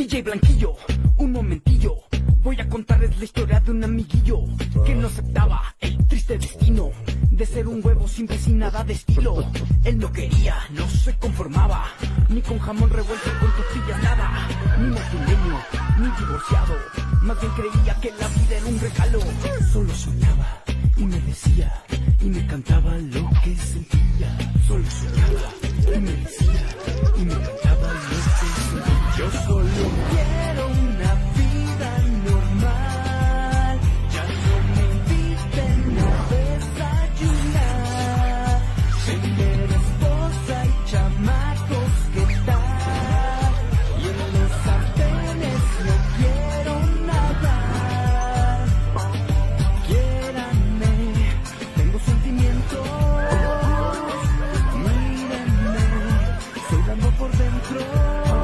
DJ Blanquillo, un momentillo. Voy a contarles la historia de un amiguillo que no aceptaba el triste destino de ser un huevo simple sin nada de estilo. Él no quería, no se conformaba, ni con jamón revuelto con tortillas nada, ni madrileño, ni divorciado. Más bien creía que la vida era un regalo. Solo soñaba y me decía y me cantaba lo que sentía. Solo soñaba y me decía y me cantaba lo que sentía. Yo solo quiero una vida normal. Ya no me inviten a desayunar. Tener esposa y chamacos, ¿qué tal? Y en los sartenes no quiero nadar. Quiéranme, tengo sentimientos. Mírenme, soy blando por dentro.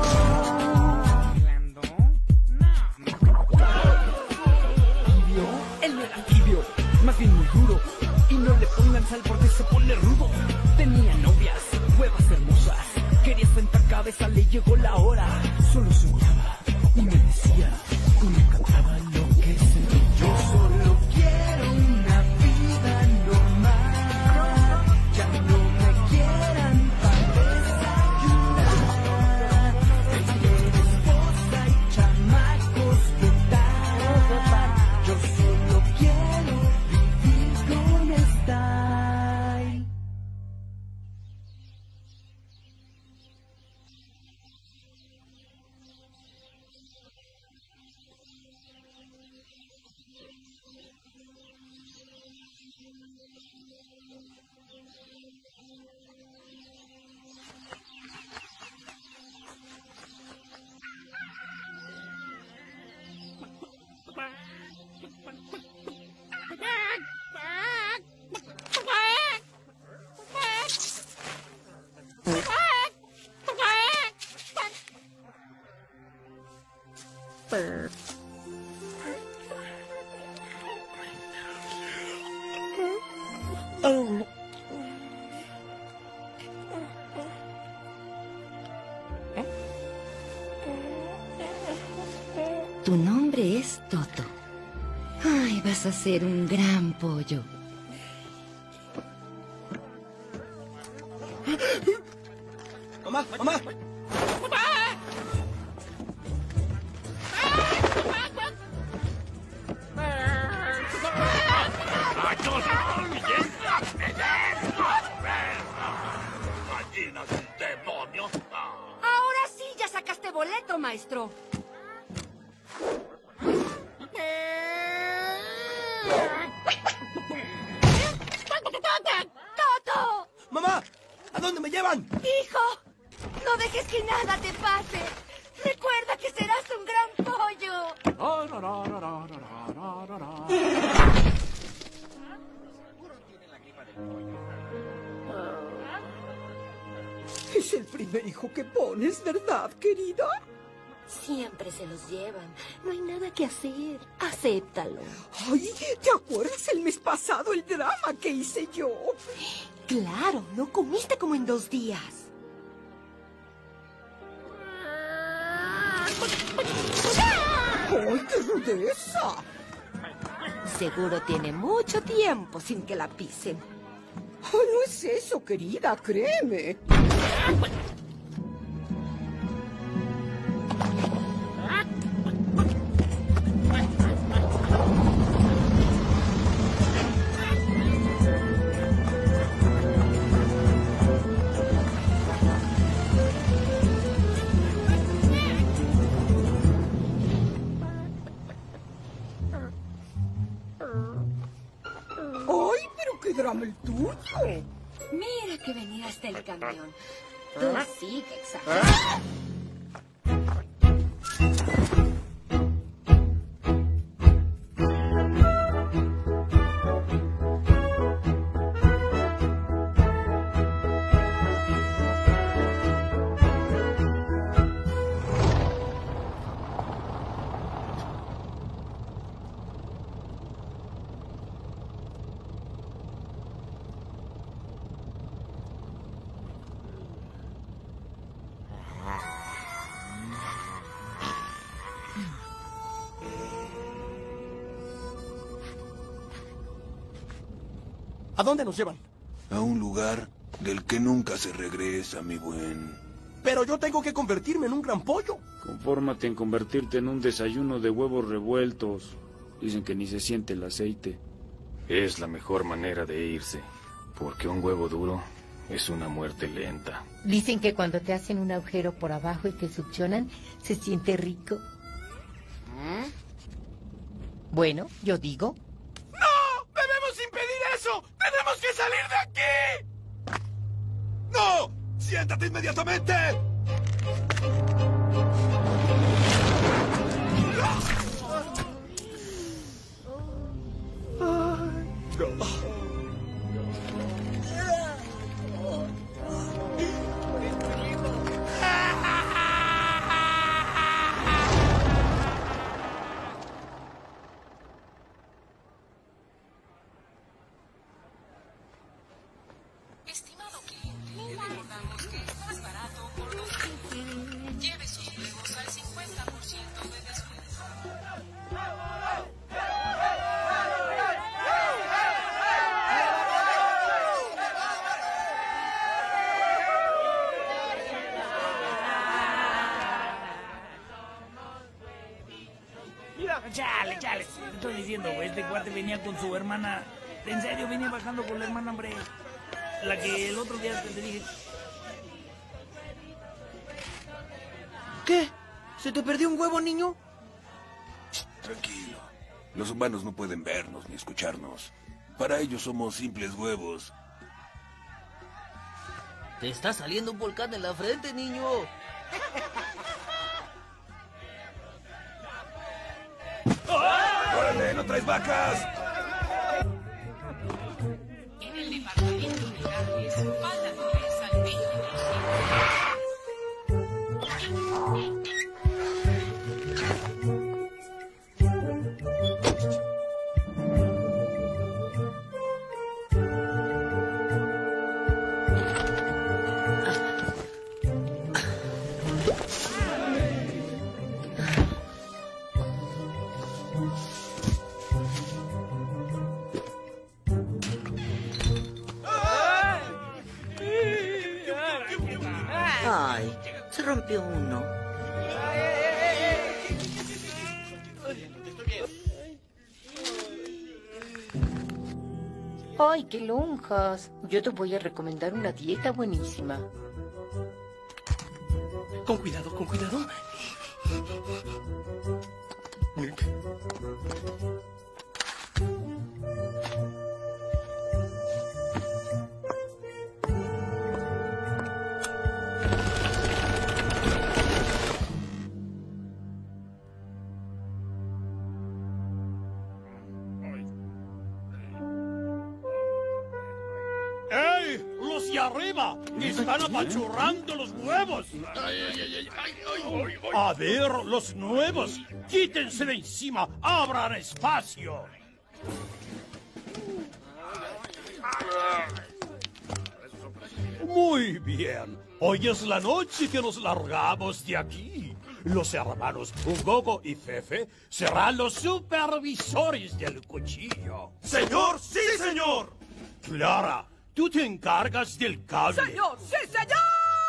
Más bien muy duro, y no le pongan sal porque se pone rudo. Tenía novias, huevas hermosas, quería sentar cabeza, le llegó la hora. Solo soñaba y me decía y me cantaba lo que sentía. Yo solo quiero una vida normal. Ya no me quieran para desayunar. Tener esposa y chamacos, ¿qué tal? Yo solo quiero con style. Tu nombre es Toto. Ay, vas a ser un gran pollo. Mamá, mamá. Ahora sí ya sacaste boleto, maestro. ¡Toto! ¡Mamá! ¿A dónde me llevan? ¡Hijo! No dejes que nada te pase. Recuerda que serás un gran pollo. Es el primer hijo que pones, ¿verdad, querida? Siempre se los llevan. No hay nada que hacer. Acéptalo. Ay, ¿te acuerdas el mes pasado el drama que hice yo? Claro, no comiste como en 2 días. ¡Ay, qué rudeza! Seguro tiene mucho tiempo sin que la pisen. Oh, no es eso, querida, créeme. ¡Ay, pero qué drama el tuyo! Mira que venía hasta el camión. Tú sí que exageras. ¿A dónde nos llevan? A un lugar del que nunca se regresa, mi buen. Pero yo tengo que convertirme en un gran pollo. Confórmate en convertirte en un desayuno de huevos revueltos. Dicen que ni se siente el aceite. Es la mejor manera de irse, porque un huevo duro es una muerte lenta. Dicen que cuando te hacen un agujero por abajo y te succionan, se siente rico. Bueno, yo digo... ¡No! ¡Debemos impedir eso! ¡Tenemos que salir de aquí! ¡No! ¡Siéntate inmediatamente! Estimado cliente, le recordamos que es más barato por 2 euros. Lleve sus huevos al 50% de descuento. Chale, chale. Te estoy diciendo, güey, este cuate venía con su hermana. En serio, venía bajando con la hermana, hombre. La que el otro día te dije. ¿Qué? ¿Se te perdió un huevo, niño? Tranquilo. Los humanos no pueden vernos ni escucharnos. Para ellos somos simples huevos. Te está saliendo un volcán en la frente, niño. ¡Órale, no traes vacas! En el departamento de carnes, falta de res al 20%. Ay, se rompió uno. ¡Ay, qué lonjas! Yo te voy a recomendar una dieta buenísima. Con cuidado, con cuidado. ¡Ey! ¡Los de arriba! ¡Están apachurrando los huevos! A ver, los nuevos. ¡Quítense de encima! ¡Abran espacio! Muy bien. Hoy es la noche que nos largamos de aquí. Los hermanos Gogo y Fefe serán los supervisores del cuchillo. ¡Señor! ¡Sí, señor! Clara, tú te encargas del cable. ¡Señor! ¡Sí, señor!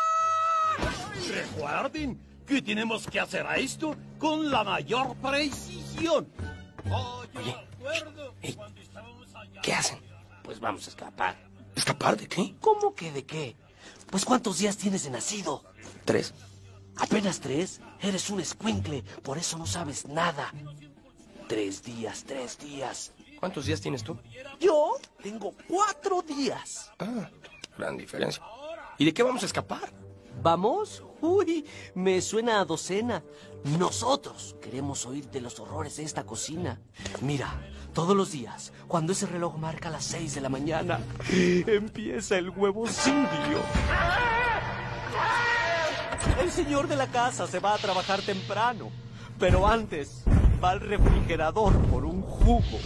Recuerden que tenemos que hacer esto con la mayor precisión. ¿Qué hacen? Pues vamos a escapar. ¿Escapar de qué? ¿Cómo que de qué? Pues ¿cuántos días tienes de nacido? 3. ¿Apenas 3? Eres un escuincle, por eso no sabes nada. 3 días, 3 días. ¿Cuántos días tienes tú? Yo tengo 4 días. Ah, gran diferencia. ¿Y de qué vamos a escapar? ¿Vamos? Uy, me suena a docena. Nosotros queremos oír de los horrores de esta cocina. Mira, todos los días, cuando ese reloj marca las 6 de la mañana, empieza el huevocidio. El señor de la casa se va a trabajar temprano, pero antes va al refrigerador por un jugo.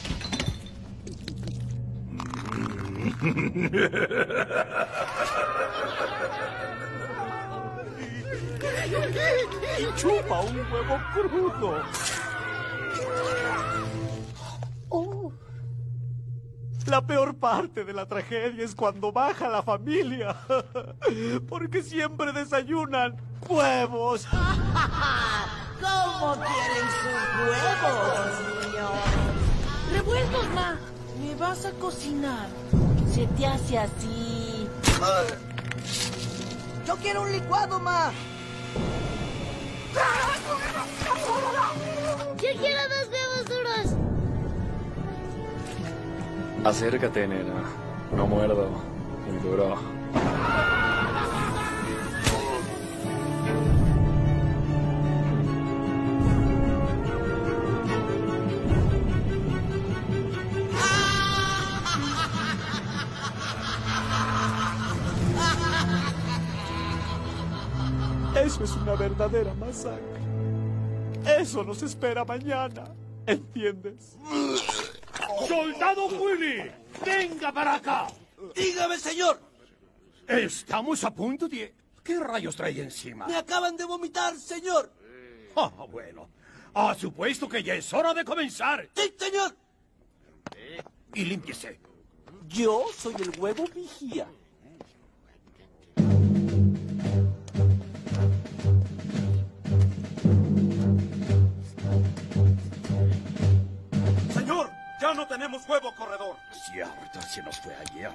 Y chupa un huevo crudo. La peor parte de la tragedia es cuando baja la familia. Porque siempre desayunan huevos. ¿Cómo quieren sus huevos, señor? Revueltos, ma. ¿Me vas a cocinar? Se te hace así. Yo quiero un licuado, ma. Yo quiero 2 huevos duros. Acércate, nena. No muerdo. Muy duro. Eso es una verdadera masacre. Eso nos espera mañana. ¿Entiendes? ¡Soldado Willy! ¡Venga para acá! Dígame, señor. Estamos a punto de... ¿Qué rayos trae encima? Me acaban de vomitar, señor. Ah, bueno. Ha supuesto que ya es hora de comenzar. Sí, señor. Y límpiese. Yo soy el huevo vigía. Señor, ya no tenemos huevo corredor. Cierto, se nos fue ayer.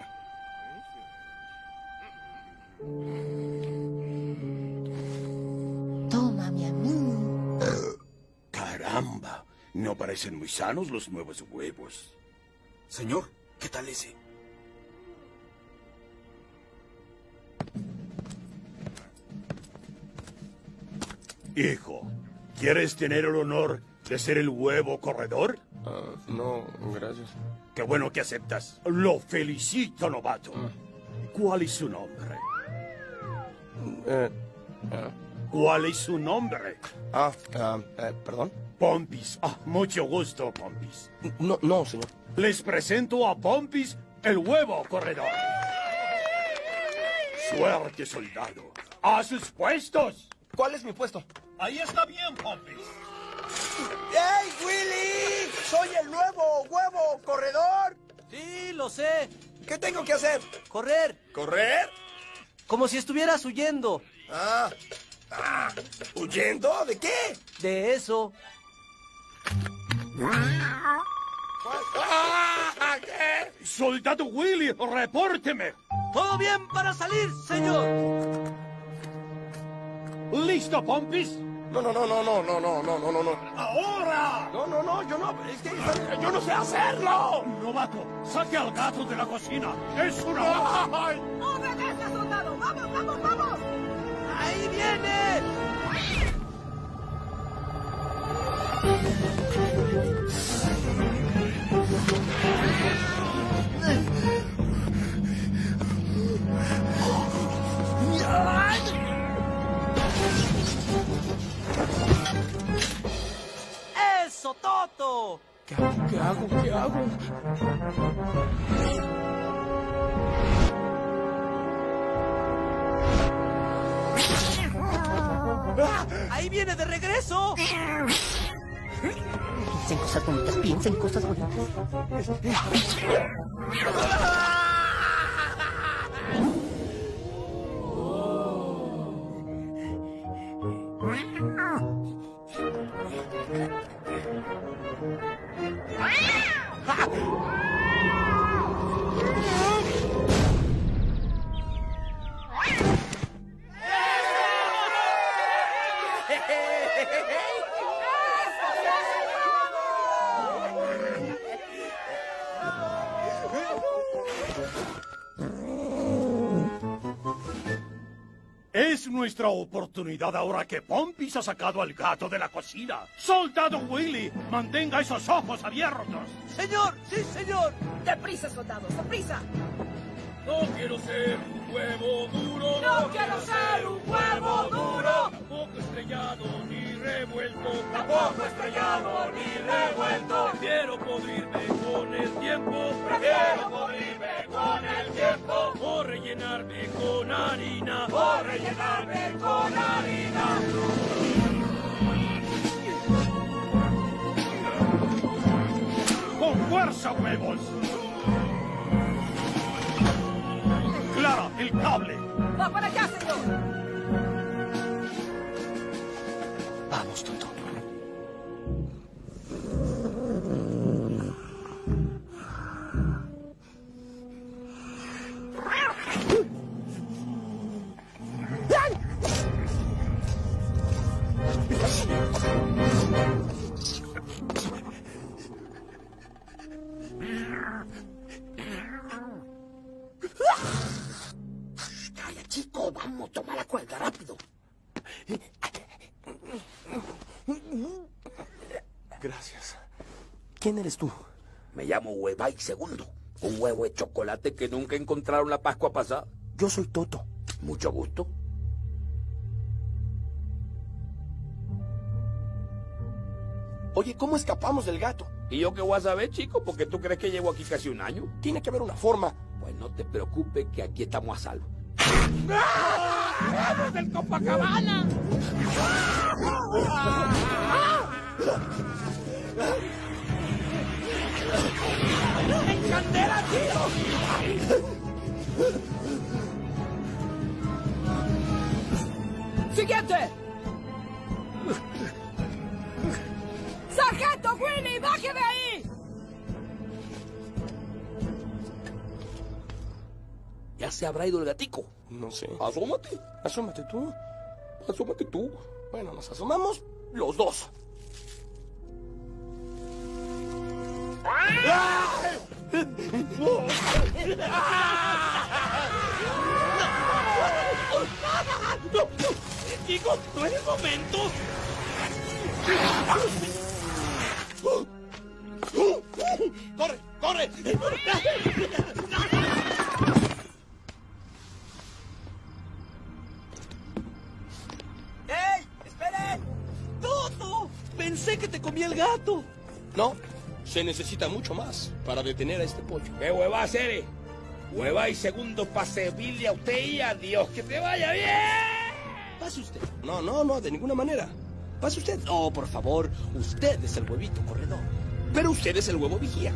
Toma, mi amigo. Caramba, no parecen muy sanos los nuevos huevos. Señor, ¿qué tal ese? Hijo, ¿quieres tener el honor de ser el huevo corredor? No, gracias. Qué bueno que aceptas. Lo felicito, novato. ¿Cuál es su nombre? ¿Cuál es su nombre? ¿Perdón? Pompis. Ah, mucho gusto, Pompis. No, señor. Les presento a Pompis, el huevo corredor. Suerte, soldado. ¡A sus puestos! ¿Cuál es mi puesto? Ahí está bien, Pompis. ¡Hey, Willy! ¡Soy el nuevo huevo corredor! Sí, lo sé. ¿Qué tengo que hacer? Correr. ¿Correr? Como si estuvieras huyendo. ¿Huyendo? ¿De qué? De eso. ¿Qué? Soldado Willy, repórteme. Todo bien para salir, señor. ¿Listo, Pompis? No. ¡Ahora! No, yo no sé hacerlo. Novato, saque al gato de la cocina. ¡Es una... ¡Obedece, soldado! ¡Vamos! ¡Ahí viene! ¡Eso, Toto! ¿Qué hago? ¡Ahí viene de regreso! Piensa en cosas bonitas. Es nuestra oportunidad ahora que Pompis ha sacado al gato de la cocina. ¡Soldado Willy! ¡Mantenga esos ojos abiertos! ¡Señor! ¡Sí, señor! ¡Deprisa, soldados! ¡Deprisa! No quiero ser un huevo duro. ¡No quiero ser un huevo duro! Tampoco estrellado ni revuelto. ¡Tampoco estrellado ni revuelto! Prefiero podrirme con el tiempo. ¡Prefiero podrirme con el tiempo! O rellenarme con harina. ¡O rellenarme con harina! ¡Con fuerza, huevos! ¡Va para allá, señor! Vamos, tonto. Calla, chico, vamos, toma la cuerda, rápido. Gracias. ¿Quién eres tú? Me llamo Huevay II, un huevo de chocolate que nunca encontraron la Pascua pasada. Yo soy Toto. Mucho gusto. Oye, ¿cómo escapamos del gato? ¿Y yo qué voy a saber, chico? ¿Por qué tú crees que llevo aquí casi un año? Tiene que haber una forma. Pues no te preocupes que aquí estamos a salvo. ¡Vamos del Copacabana! ¡En candela, tío! ¡Siguiente! ¡Sargento Willy, baje de ahí! ¿Ya se habrá ido el gatico? No sé. Asómate. Asómate tú. Asómate tú. Bueno, nos asomamos los dos. Chicos, no es el momento. ¡Corre! ¡Corre! ¡Ey! ¡Esperen! ¡Toto! Pensé que te comía el gato. No, se necesita mucho más para detener a este pollo. ¿Qué hueva hacer? Hueva y segundo para servirle a usted y adiós. ¡Que te vaya bien! Pase usted. No, de ninguna manera. Pase usted. No, por favor. Usted es el huevito corredor. Pero usted es el huevo vigía.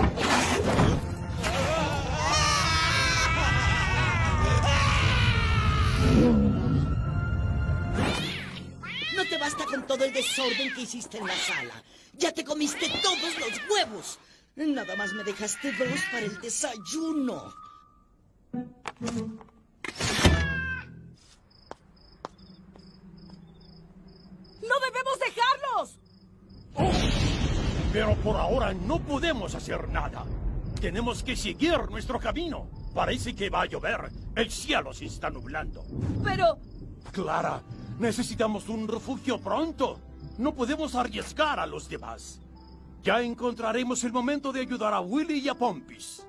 No te basta con todo el desorden que hiciste en la sala. Ya te comiste todos los huevos. Nada más me dejaste 2 para el desayuno. ¡No debemos dejarlos! Pero por ahora no podemos hacer nada. Tenemos que seguir nuestro camino. Parece que va a llover. El cielo se está nublando. Pero... Clara, necesitamos un refugio pronto. No podemos arriesgar a los demás. Ya encontraremos el momento de ayudar a Willy y a Pompis.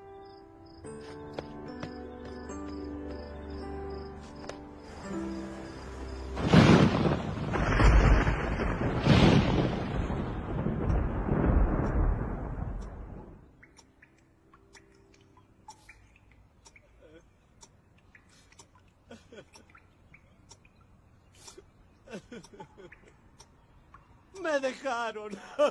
Me dejaron.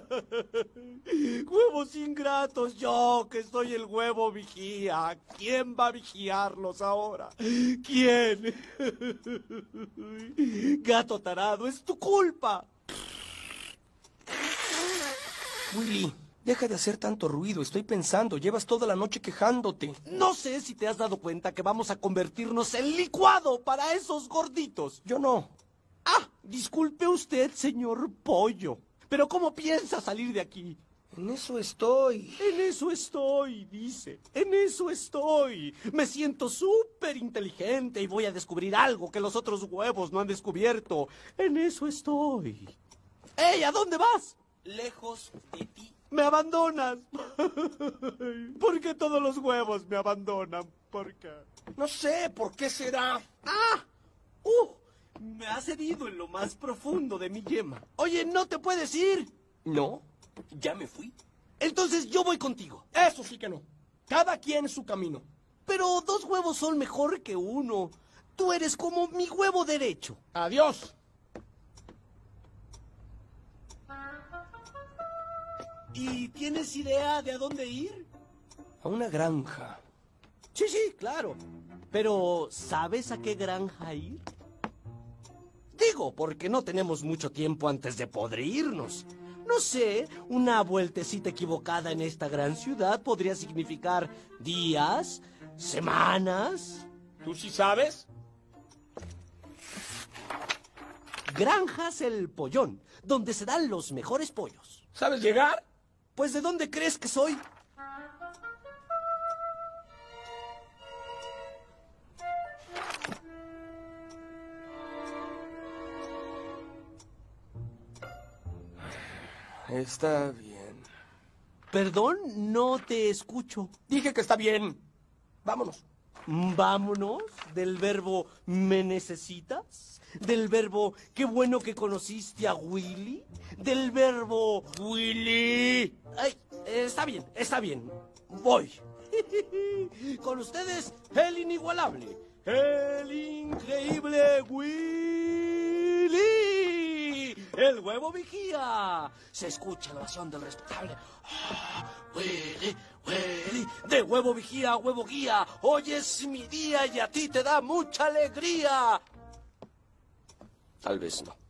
Huevos ingratos, yo que soy el huevo vigía. ¿Quién va a vigiarlos ahora? ¿Quién? Gato tarado, es tu culpa. Willy, deja de hacer tanto ruido. Estoy pensando, llevas toda la noche quejándote. No sé si te has dado cuenta que vamos a convertirnos en licuado para esos gorditos. Yo no. Ah, disculpe usted, señor Pollo. Pero ¿cómo piensa salir de aquí? En eso estoy. En eso estoy, dice. En eso estoy. Me siento súper inteligente y voy a descubrir algo que los otros huevos no han descubierto. En eso estoy. ¡Ey! ¿A dónde vas? Lejos de ti. ¡Me abandonas! ¿Por qué todos los huevos me abandonan? ¿Por qué? No sé, ¿por qué será? ¡Ah! Me has herido en lo más profundo de mi yema. Oye, ¿no te puedes ir? No, ya me fui. Entonces yo voy contigo. Eso sí que no. Cada quien su camino. Pero 2 huevos son mejor que 1. Tú eres como mi huevo derecho. Adiós. ¿Y tienes idea de a dónde ir? A una granja. Sí, claro. Pero, ¿sabes a qué granja ir? Digo, porque no tenemos mucho tiempo antes de podrirnos. No sé, una vueltecita equivocada en esta gran ciudad podría significar días, semanas. ¿Tú sí sabes? Granjas El Pollón, donde se dan los mejores pollos. ¿Sabes llegar? Pues, ¿de dónde crees que soy? Está bien. Perdón, no te escucho. Dije que está bien. Vámonos. ¿Vámonos? ¿Del verbo me necesitas? ¿Del verbo qué bueno que conociste a Willy? ¿Del verbo Willy? Ay, está bien. Voy. Con ustedes, el inigualable, el increíble Willy, el huevo vigía. Se escucha la oración del respetable. Willy, Willy, de huevo vigía a huevo guía. Hoy es mi día y a ti te da mucha alegría. Tal vez no.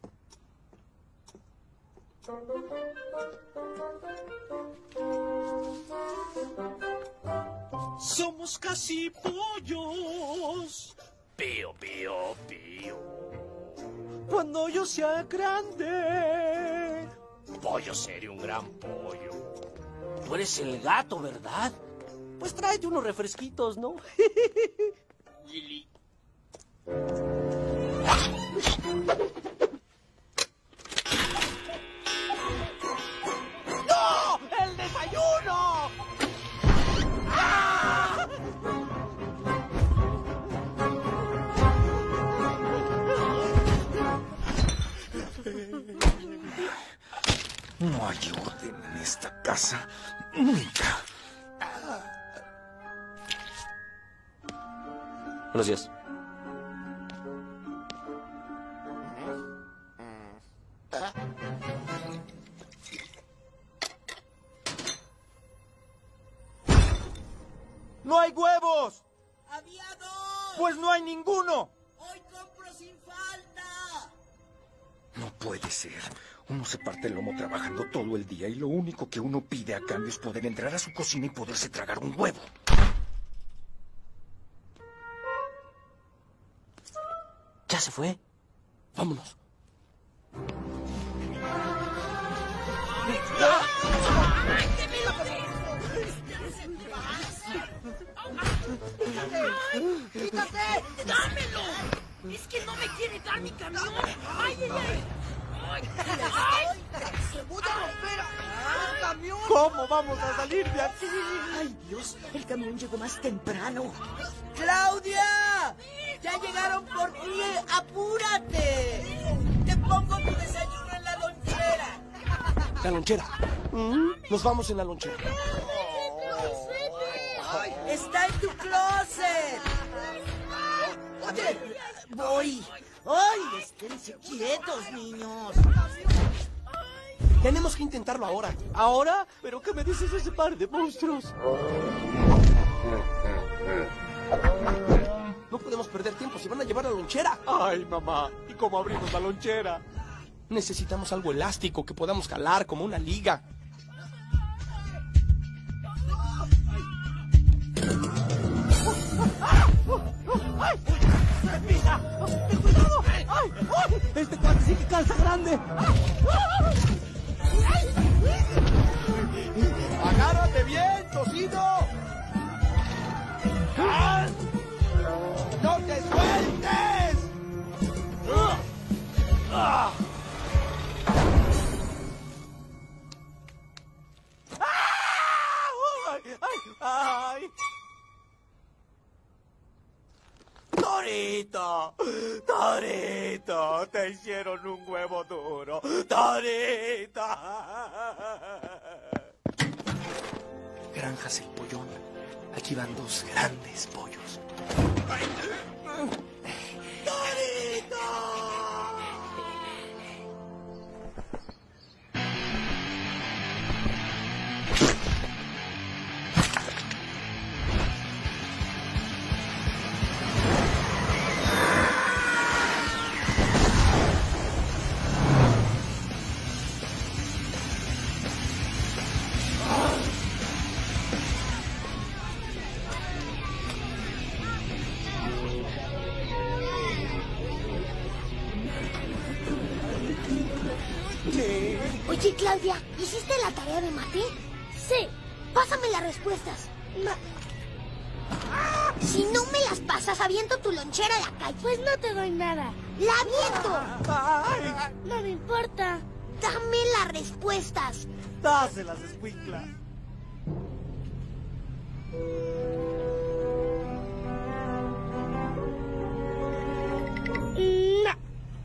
Somos casi pollos. Pío, pío, pío. Cuando yo sea grande, pollo seré un gran pollo. Tú eres el gato, ¿verdad? Pues tráete unos refresquitos, ¿no? Willy. ¡No! ¡El desayuno! ¡Ah! No hay orden en esta casa. Nunca. Buenos días. ¡No hay huevos! ¡Había 2! ¡Pues no hay ninguno! ¡Hoy compro sin falta! No puede ser. Uno se parte el lomo trabajando todo el día y lo único que uno pide a cambio es poder entrar a su cocina y poderse tragar un huevo. ¿Ya se fue? Vámonos. ¡Quítate! ¡Dámelo! Es que no me quiere dar mi camión. ¡Ay, ay, ay! ¡Ay! ¡Se voy a romper el camión! ¿Cómo vamos a salir de aquí? ¡Ay, Dios! El camión llegó más temprano. ¡Claudia! ¡Ya llegaron por ti! ¡Apúrate! ¡Te pongo tu desayuno en la lonchera! La lonchera. Nos vamos en la lonchera. ¡Está en tu closet! ¡Oye! ¡Voy! ¡Ay! Esténse quietos, niños. Tenemos que intentarlo ahora. ¿Ahora? ¿Pero qué me dices de ese par de monstruos? No podemos perder tiempo, se van a llevar la lonchera. Ay, mamá, ¿y cómo abrimos la lonchera? Necesitamos algo elástico que podamos jalar como una liga. ¡Ay! ¡Mira! ¡Ten cuidado! ¡Ay! ¡Ay! Este cuate sí que calza grande. ¡Agárrate bien, tocino! ¡No te sueltes! ¡Ay! ¡Torito! ¡Torito! ¡Te hicieron un huevo duro! ¡Torito! Granjas El Pollón. Aquí van 2 grandes pollos. ¡Torito! Oye, Claudia, ¿hiciste la tarea de mate? Sí. Pásame las respuestas. Si no me las pasas, aviento tu lonchera a la calle. Pues no te doy nada. ¡La aviento! No me importa. Dame las respuestas. Dáselas, escuincla. No.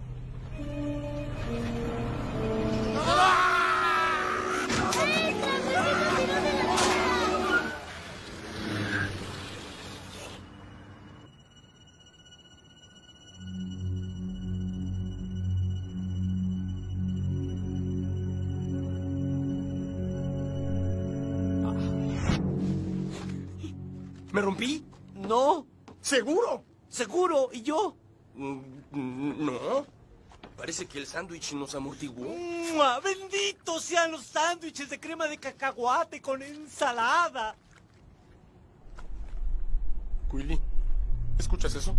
¿Me rompí? No. ¿Seguro? ¿Seguro? ¿Y yo? No. Parece que el sándwich nos amortiguó. ¡Benditos sean los sándwiches de crema de cacahuate con ensalada! Willy, ¿escuchas eso?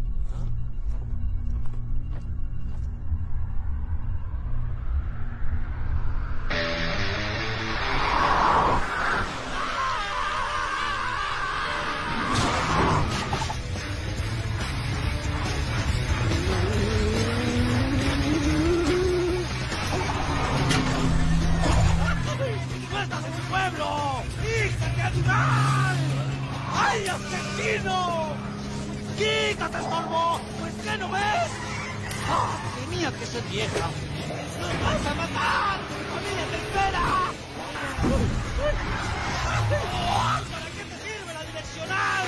¡Ay, asesino! ¡Quítate, estorbo! ¿Pues qué no ves? Tenía que ser vieja. ¡Nos vas a matar! ¡Familia, te espera! ¿Para qué te sirve la direccional?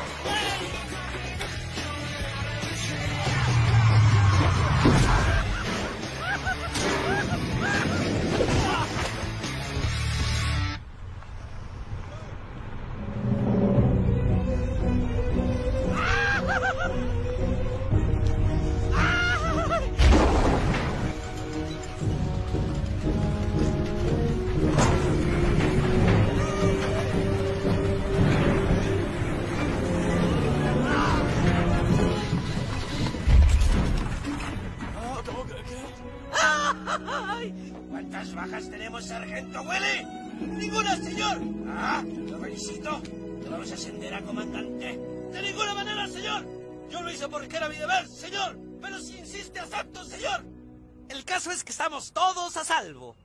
¿Cuántas bajas tenemos, sargento Willy? ¡Ninguna, señor! Lo felicito. Te vamos a ascender a comandante. ¡De ninguna manera, señor! Yo lo hice porque era mi deber, señor. Pero si insiste, acepto, señor. El caso es que estamos todos a salvo.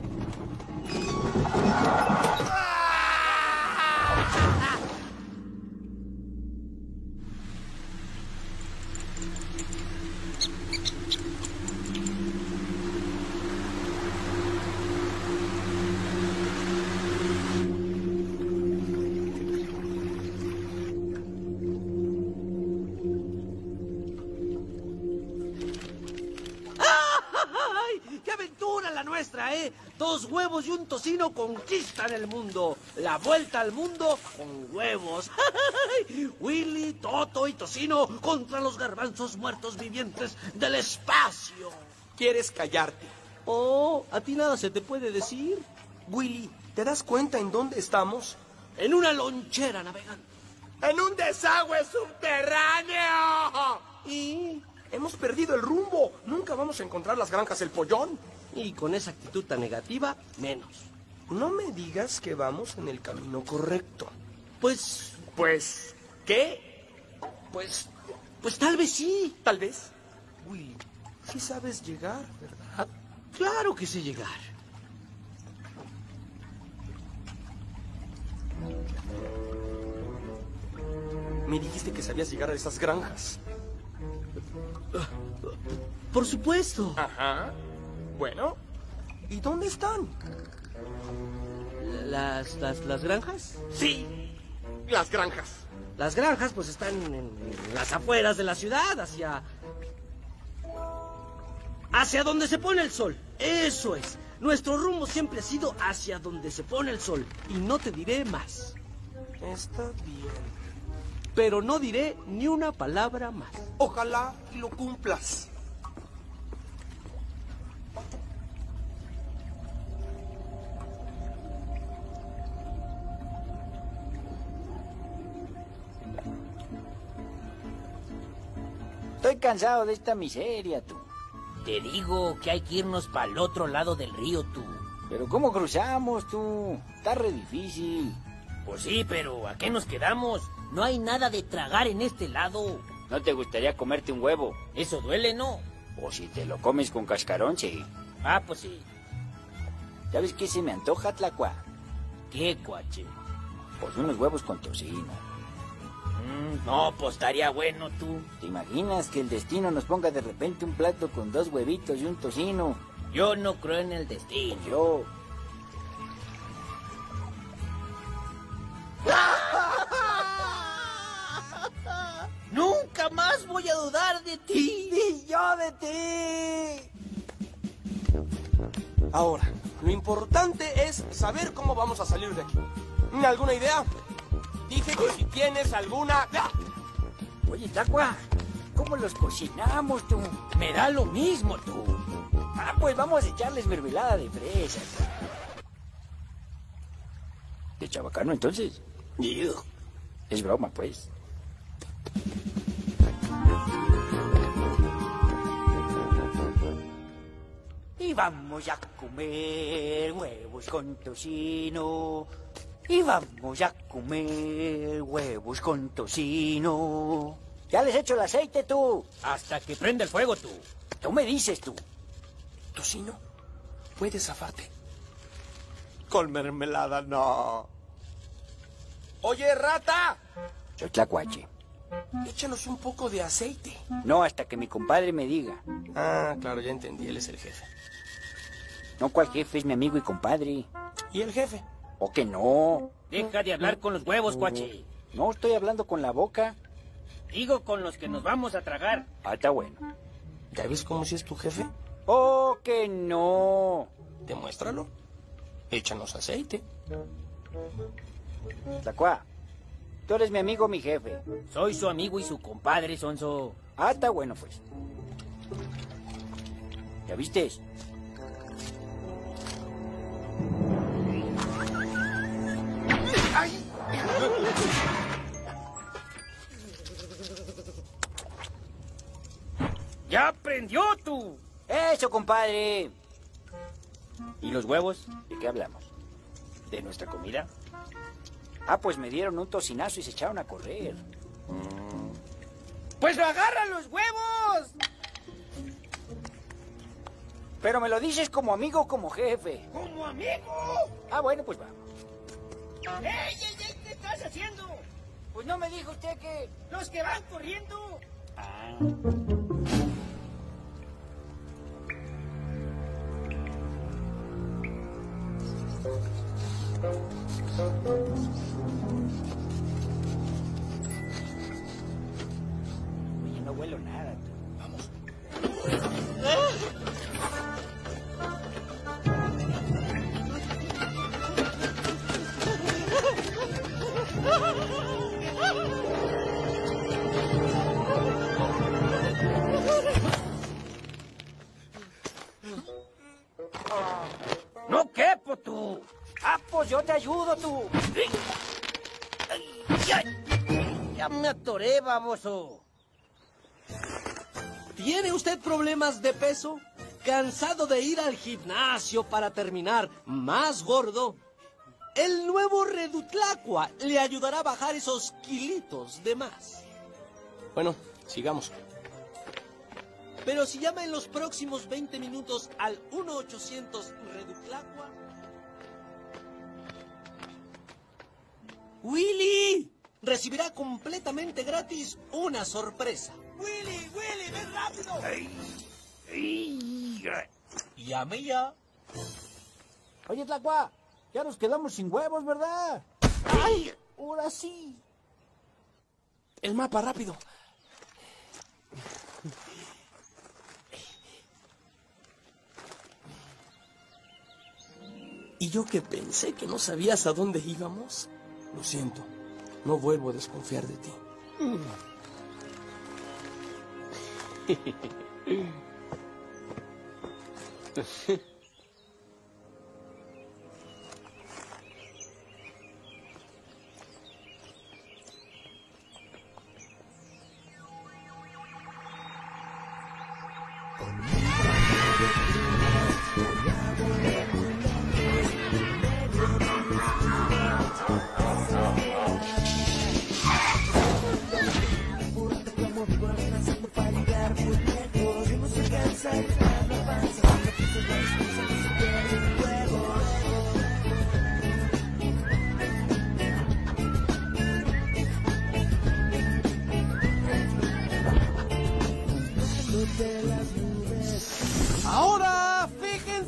¡Qué aventura la nuestra, eh! 2 huevos y un tocino conquistan el mundo. La vuelta al mundo con huevos. Willy, Toto y Tocino contra los garbanzos muertos vivientes del espacio. ¿Quieres callarte? Oh, ¿a ti nada se te puede decir? Willy, ¿te das cuenta en dónde estamos? En una lonchera navegando. ¡En un desagüe subterráneo! Y hemos perdido el rumbo. Nunca vamos a encontrar las granjas El Pollón. Y con esa actitud tan negativa, menos. No me digas que vamos en el camino correcto. Pues, ¿qué? Pues tal vez sí. Tal vez. Willy, sí sabes llegar, ¿verdad? Claro que sé llegar. Me dijiste que sabías llegar a esas granjas. Por supuesto. Ajá. Bueno, ¿y dónde están? ¿Las granjas? Sí, las granjas. Las granjas pues están en las afueras de la ciudad, hacia donde se pone el sol. Eso es. Nuestro rumbo siempre ha sido hacia donde se pone el sol. Y no te diré más. Está bien. Pero no diré ni una palabra más. Ojalá y lo cumplas. Estoy cansado de esta miseria, tú. Te digo que hay que irnos para el otro lado del río, tú. Pero ¿cómo cruzamos, tú? Está re difícil. Pues sí, pero ¿a qué nos quedamos? No hay nada de tragar en este lado. ¿No te gustaría comerte un huevo? Eso duele, ¿no? O si te lo comes con cascarón, sí. Ah, pues sí. ¿Sabes qué se me antoja, Tlacua? ¿Qué, cuache? Pues unos huevos con tocino. No, pues estaría bueno, tú. ¿Te imaginas que el destino nos ponga de repente un plato con 2 huevitos y un tocino? Yo no creo en el destino. Yo... ¡Nunca más voy a dudar de ti! ¡Y yo de ti! Ahora, lo importante es saber cómo vamos a salir de aquí. ¿Alguna idea? Dije que si tienes alguna... Oye, Tlacua, ¿cómo los cocinamos, tú? Me da lo mismo, tú. Ah, pues vamos a echarles mermelada de fresa. ¿De chabacano, entonces? Es broma, pues. Y vamos a comer huevos con tocino. Y vamos a comer huevos con tocino. Ya les echo el aceite, tú. Hasta que prenda el fuego, tú. Tú me dices, tú. ¿Tocino? ¿Puedes zafarte? Con mermelada, no. Oye, rata. Soy Tlacuache. Échanos un poco de aceite. No, hasta que mi compadre me diga. Ah, claro, ya entendí. Él es el jefe. No, ¿cuál jefe? Es mi amigo y compadre. ¿Y el jefe? ¿O que no? Deja de hablar con los huevos, cuache. No, estoy hablando con la boca. Digo con los que nos vamos a tragar. Ah, está bueno. ¿Ya ves cómo si es tu jefe? ¡Oh, que no! Demuéstralo. Échanos aceite. Tlacua, tú eres mi amigo o mi jefe. Soy su amigo y su compadre, Sonso. Ah, está bueno, pues. ¿Ya viste? ¡Ay! ¡Ya prendió, tú! ¡Eso, compadre! ¿Y los huevos? ¿De qué hablamos? ¿De nuestra comida? Ah, pues me dieron un tocinazo y se echaron a correr. ¡Pues lo agarran los huevos! Pero me lo dices como amigo o como jefe. ¡Como amigo! Ah, bueno, pues vamos. ¡Ey! ¿Qué estás haciendo? Pues no me dijo usted que... ¡Los que van corriendo! Ah. Oye, no huelo nada. Vamos. ¡No quepo, tú! Ah, pues yo te ayudo, tú. Ya me atoré, baboso. ¿Tiene usted problemas de peso? ¿Cansado de ir al gimnasio para terminar más gordo? El nuevo Redutlacua le ayudará a bajar esos kilitos de más. Bueno, sigamos. Pero si llama en los próximos 20 minutos al 1-800 Redutlacua... ¡Willy! Recibirá completamente gratis una sorpresa. ¡Willy, ven rápido! Llame ya. Oye, Tlacua, ya nos quedamos sin huevos, ¿verdad? ¡Ay! Ahora sí. El mapa, rápido. ¿Y yo que pensé que no sabías a dónde íbamos? Lo siento, no vuelvo a desconfiar de ti.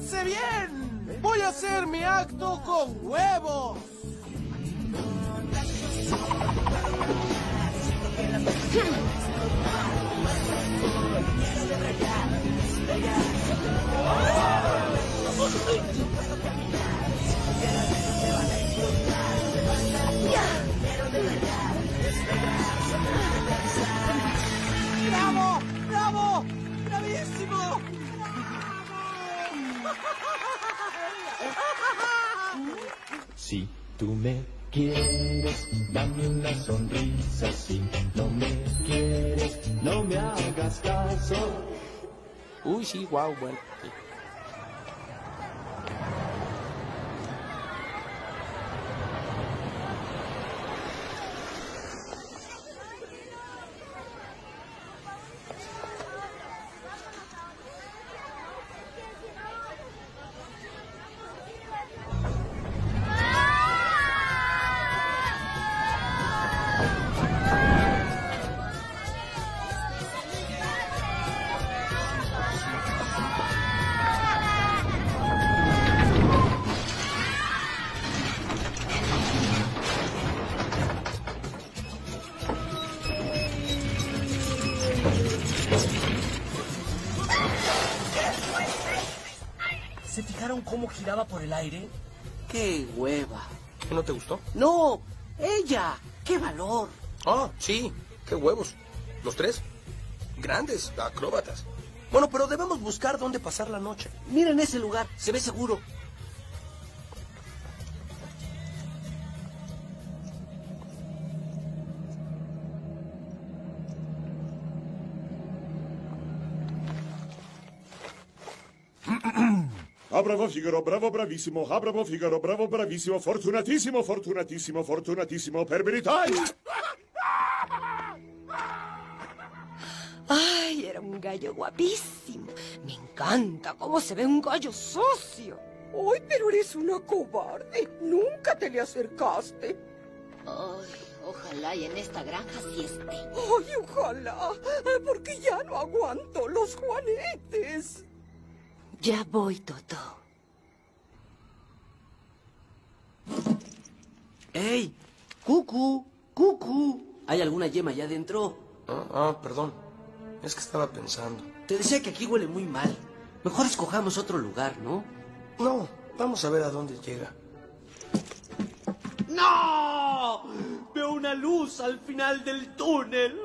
Fíjense bien. Voy a hacer mi acto con huevos. ¡Bravo! ¡Bravo! ¡Bravísimo! Si tú me quieres, dame una sonrisa. Si no me quieres, no me hagas caso. Uy, sí, guau, bueno. Sí. ¿Se fijaron cómo giraba por el aire? ¡Qué hueva! ¿No te gustó? ¡No! ¡Ella! ¡Qué valor! Ah, sí. ¡Qué huevos! Los tres. Grandes, acróbatas. Bueno, pero debemos buscar dónde pasar la noche. Miren ese lugar, se ve seguro. Ah, bravo Figaro, bravo bravissimo, ah, bravo Figaro, bravo bravissimo, fortunatissimo, fortunatissimo, fortunatissimo, per verità. Ay, era un gallo guapísimo. Me encanta cómo se ve un gallo socio. Ay, pero eres una cobarde. Nunca te le acercaste. Ay, ojalá y en esta granja sí esté. Ay, ojalá, porque ya no aguanto los juanetes. Ya voy, Toto. ¡Ey! ¡Cucu! ¡Cucu! ¿Hay alguna yema allá adentro? Perdón. Es que estaba pensando. Te decía que aquí huele muy mal. Mejor escojamos otro lugar, ¿no? No, vamos a ver a dónde llega. ¡No! Veo una luz al final del túnel.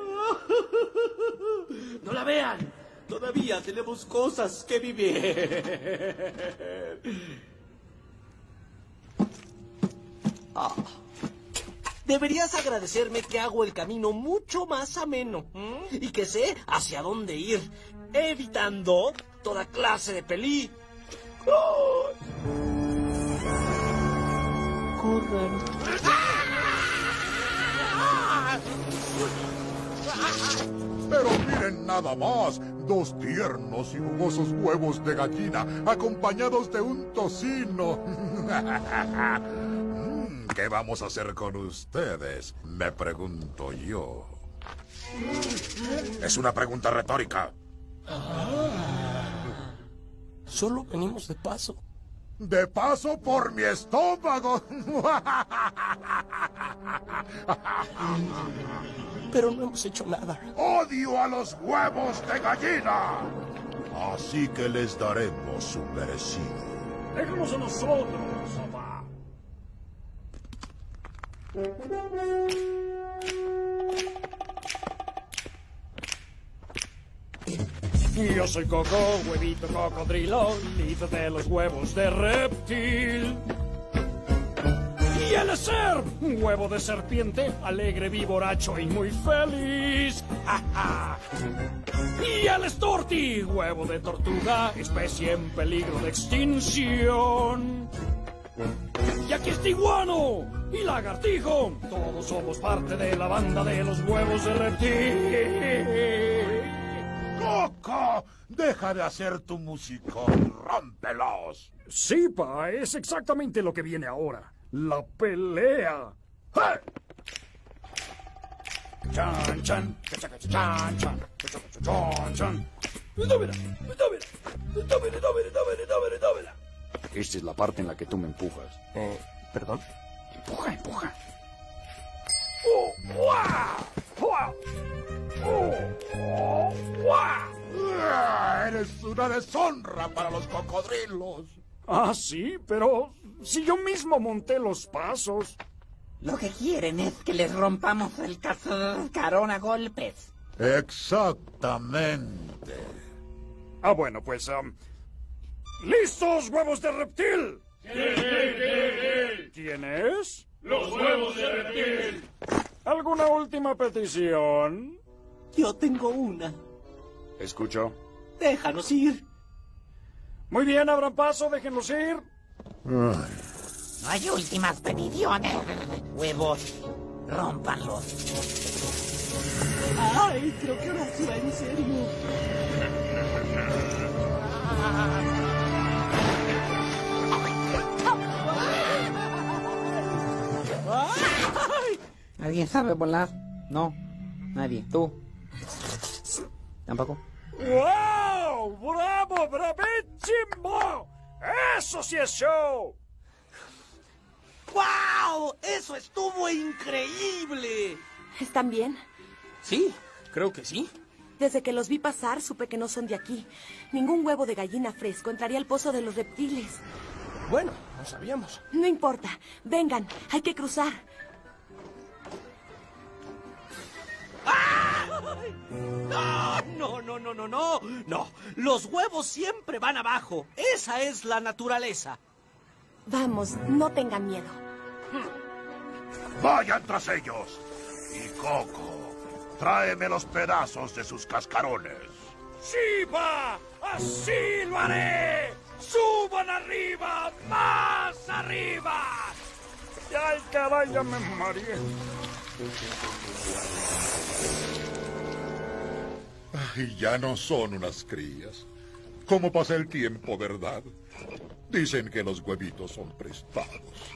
¡No la vean! Todavía tenemos cosas que vivir. Deberías agradecerme que hago el camino mucho más ameno y que sé hacia dónde ir, evitando toda clase de peligro. Corran. Pero miren nada más, 2 tiernos y jugosos huevos de gallina acompañados de un tocino. ¿Qué vamos a hacer con ustedes? Me pregunto yo. Es una pregunta retórica. Solo venimos de paso. ¡De paso por mi estómago! Pero no hemos hecho nada. ¡Odio a los huevos de gallina! Así que les daremos su merecido. Déjanos a nosotros, papá. Yo soy Coco, huevito cocodrilo, líder de los huevos de reptil. Y él es Serp, un huevo de serpiente, alegre, vivoracho y muy feliz. Y él es Torti, huevo de tortuga, especie en peligro de extinción. Y aquí es Tiguano y Lagartijo, todos somos parte de la banda de los huevos de reptil. ¡Coco! ¡Deja de hacer tu musicón! ¡Rómpelos! Sí, pa, es exactamente lo que viene ahora. La pelea. ¡Hey! Chan, chan, chan, chan, chan, chan, chan, chan. Dámela. Esta es la parte en la que tú me empujas. ¿Perdón? Empuja, empuja. Eres una deshonra para los cocodrilos. Ah, sí, pero si yo mismo monté los pasos. Lo que quieren es que les rompamos el cascarón a golpes. Exactamente. Ah, bueno, pues... ¿listos, huevos de reptil? Sí. ¿Quién es? ¡Los huevos de reptil! ¿Alguna última petición? Yo tengo una. Escucho. Déjanos ir. Muy bien, abran paso, déjenlos ir. No hay últimas peticiones. Huevos, rómpanlos. Ay, creo que ahora sí va en serio. ¿Alguien sabe volar? No, nadie. ¿Tú? ¿Tampoco? ¡Wow! ¡Bravo, bravísimo! ¡Eso sí es show! ¡Wow! ¡Eso estuvo increíble! ¿Están bien? Sí, creo que sí. Desde que los vi pasar, supe que no son de aquí. Ningún huevo de gallina fresco entraría al pozo de los reptiles. Bueno, no sabíamos. No importa. Vengan, hay que cruzar. No. Los huevos siempre van abajo. Esa es la naturaleza. Vamos, no tengan miedo. Vayan tras ellos. Y Coco, tráeme los pedazos de sus cascarones. ¡Sí, va! ¡Así lo haré! ¡Suban arriba! ¡Más arriba! ¡Ay, caray, ya me mareé! Ay, ya no son unas crías. ¿Cómo pasa el tiempo, verdad? Dicen que los huevitos son prestados.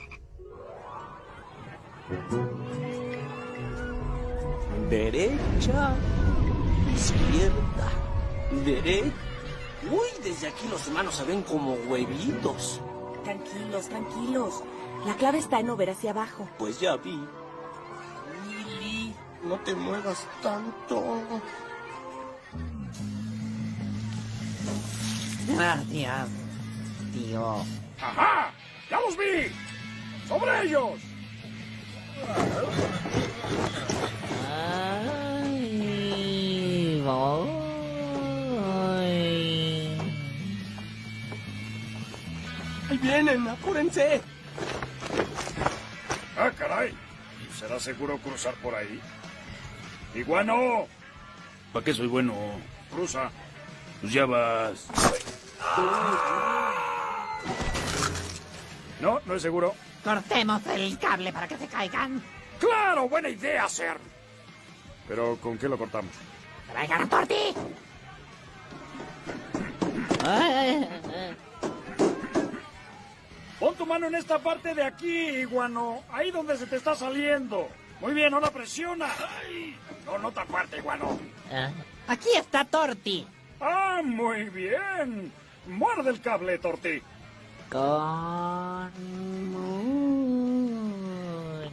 Derecha, izquierda, derecha. Uy, desde aquí los humanos se ven como huevitos. Tranquilos, tranquilos. La clave está en no ver hacia abajo. Pues ya vi. Willy, no te muevas tanto. Gracias, tío. ¡Ajá! ¡Ya los vi! ¡Sobre ellos! Ay, voy. Ahí vienen, apúrense. ¡Ah, caray! ¿Será seguro cruzar por ahí? ¡Iguano! ¿Para qué soy bueno? Cruza. Pues ya vas. No, no es seguro. Cortemos el cable para que se caigan. ¡Claro! ¡Buena idea, Sir! Pero, ¿con qué lo cortamos? ¡Traigan a Torti! Pon tu mano en esta parte de aquí, iguano. Ahí donde se te está saliendo. Muy bien, no la presiona. ¡Ay! No tan fuerte, iguano. Aquí está Torti. ¡Ah, muy bien! Muerde el cable, Torti. Con mucho...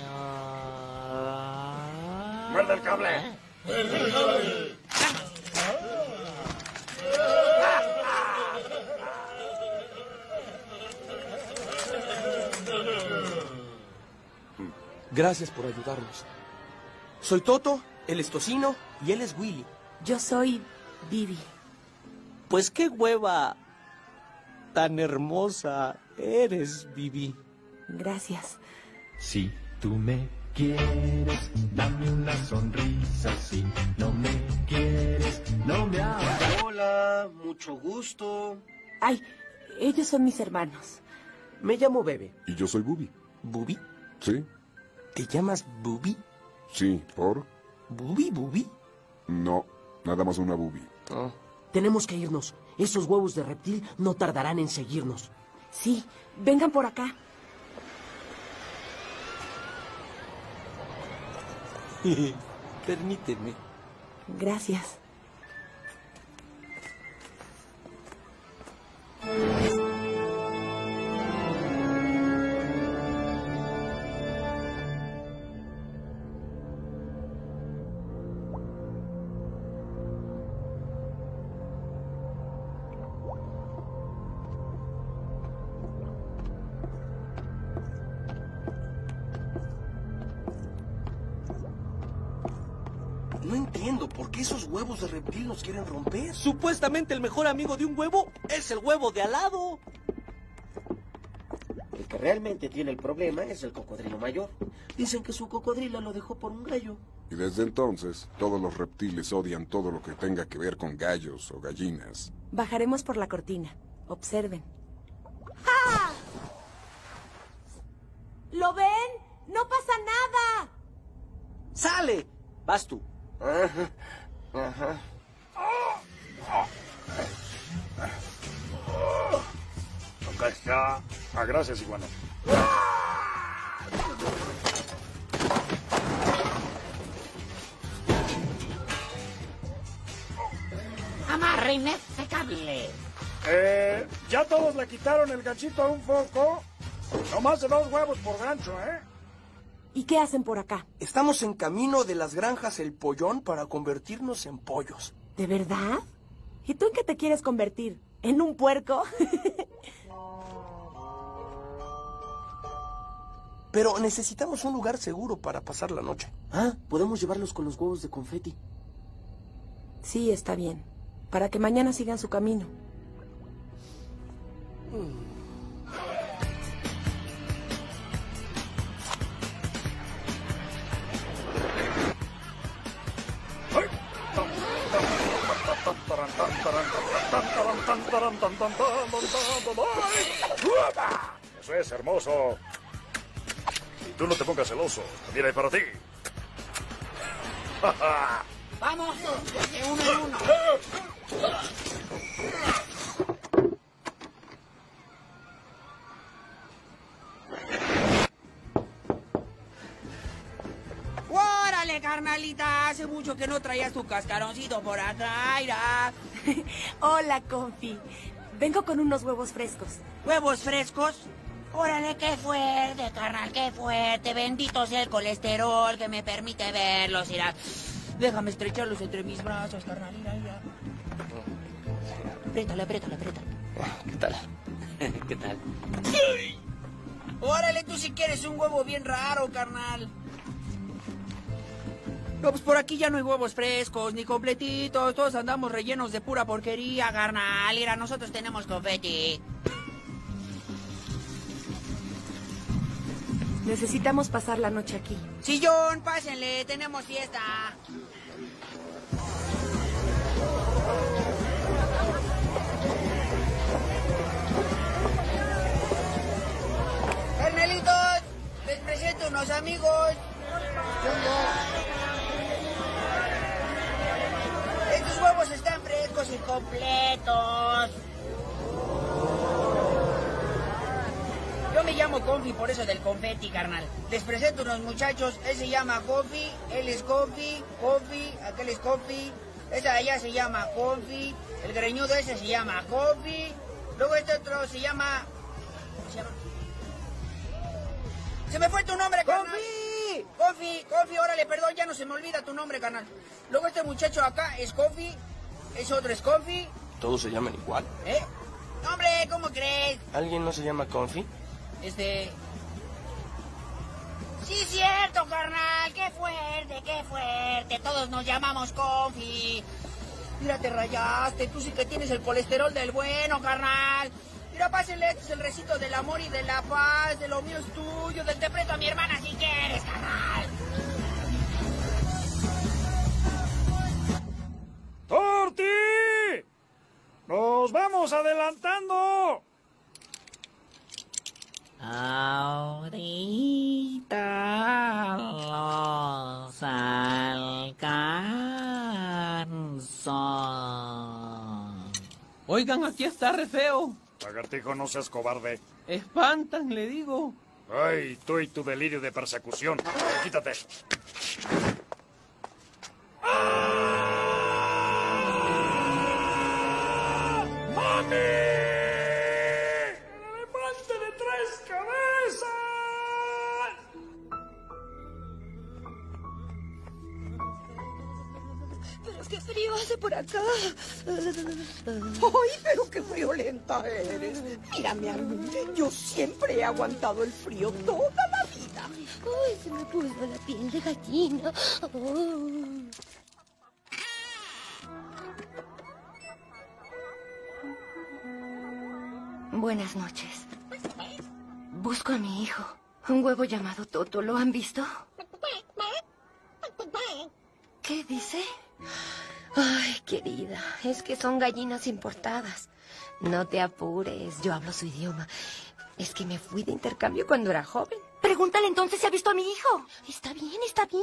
¡Muerde el cable! ¡Muerde el cable! Gracias por ayudarnos. Soy Toto, él es Tocino y él es Willy. Yo soy Vivi. Pues qué hueva tan hermosa eres, Vivi. Gracias. Si tú me quieres, dame una sonrisa. Si no me quieres, no me hagas. Hola, mucho gusto. Ay, ellos son mis hermanos. Me llamo Bebe. Y yo soy Bubi. ¿Bubi? ¿Sí? ¿Te llamas Bubi? Sí, ¿por? ¿Bubi? No, nada más una Bubi. Tenemos que irnos. Esos huevos de reptil no tardarán en seguirnos. Sí, vengan por acá. Permíteme. Gracias. entiendo por qué esos huevos de reptil nos quieren romper. Supuestamente el mejor amigo de un huevo es el huevo de al lado. El que realmente tiene el problema es el cocodrilo mayor. Dicen que su cocodrilo lo dejó por un gallo. Y desde entonces, todos los reptiles odian todo lo que tenga que ver con gallos o gallinas. Bajaremos por la cortina. Observen. ¡Ah! ¿Lo ven? ¡No pasa nada! ¡Sale! Vas tú. Ajá. Ajá. Acá está. Ah, gracias, iguana. Amarren ese cable. Ya todos le quitaron el ganchito a un foco. No más de 2 huevos por gancho, ¿eh? ¿Y qué hacen por acá? Estamos en camino de las granjas El Pollón para convertirnos en pollos. ¿De verdad? ¿Y tú en qué te quieres convertir? ¿En un puerco? Pero necesitamos un lugar seguro para pasar la noche. Ah, podemos llevarlos con los huevos de confeti. Sí, está bien. Para que mañana sigan su camino. Eso es hermoso. Y tú no te pongas celoso. También hay para ti. Vamos, de uno en uno. ¡Órale, carnalita! Hace mucho que no traías tu cascaroncito por acá, Ira. Hola, Confi. Vengo con unos huevos frescos. ¿Huevos frescos? Órale, qué fuerte, carnal, qué fuerte. Bendito sea el colesterol que me permite verlos, Ira. Déjame estrecharlos entre mis brazos, carnal, Ira. Apriétale, apriétale, apriétale. ¿Qué tal? ¿Qué tal? Órale, tú si quieres un huevo bien raro, carnal. No, pues por aquí ya no hay huevos frescos, ni completitos. Todos andamos rellenos de pura porquería, carnal. Mira, nosotros tenemos confeti. Necesitamos pasar la noche aquí. Sillón, pásenle, tenemos fiesta. Carnalitos, les presento unos amigos. Estos huevos están frescos y completos. Yo me llamo Confi por eso del confeti, carnal. Les presento unos muchachos. Él se llama Confi, él es Confi, aquel es Confi. Esta de allá se llama Confi. El greñudo ese se llama Confi. Luego este otro se llama... ¿Cómo se llama? ¡Se me fue tu nombre, carnal! Confi, órale, perdón, ya no se me olvida tu nombre, carnal. Luego este muchacho acá es Confi, ese otro es Confi. ¿Todos se llaman igual? ¿Eh? ¡Hombre, ¿cómo crees? ¿Alguien no se llama Confi? Sí, cierto, carnal, qué fuerte. Todos nos llamamos Confi. Mira, te rayaste, tú sí que tienes el colesterol del bueno, carnal. Mira, pásenle, este es el recito del amor y de la paz, de lo mío es tuyo, del te presto a mi hermana si quieres, carnal. ¡Torti! ¡Nos vamos adelantando! Ahorita los alcanzo. Oigan, aquí está re feo. Lagartijo, no seas cobarde. Espantan, le digo. Ay, tú y tu delirio de persecución. Quítate. ¡Ah! ¡Mami! ¡El elefante de 3 cabezas! Pero qué frío hace por acá. Ay, pero qué friolenta eres. Mírame a mí. Yo siempre he aguantado el frío toda la vida. Ay, se me puso la piel de gallina. Oh. Buenas noches. Busco a mi hijo. Un huevo llamado Toto. ¿Lo han visto? ¿Qué dice? Ay, querida, es que son gallinas importadas. No te apures, yo hablo su idioma. Es que me fui de intercambio cuando era joven. Pregúntale entonces si ha visto a mi hijo. Está bien, está bien.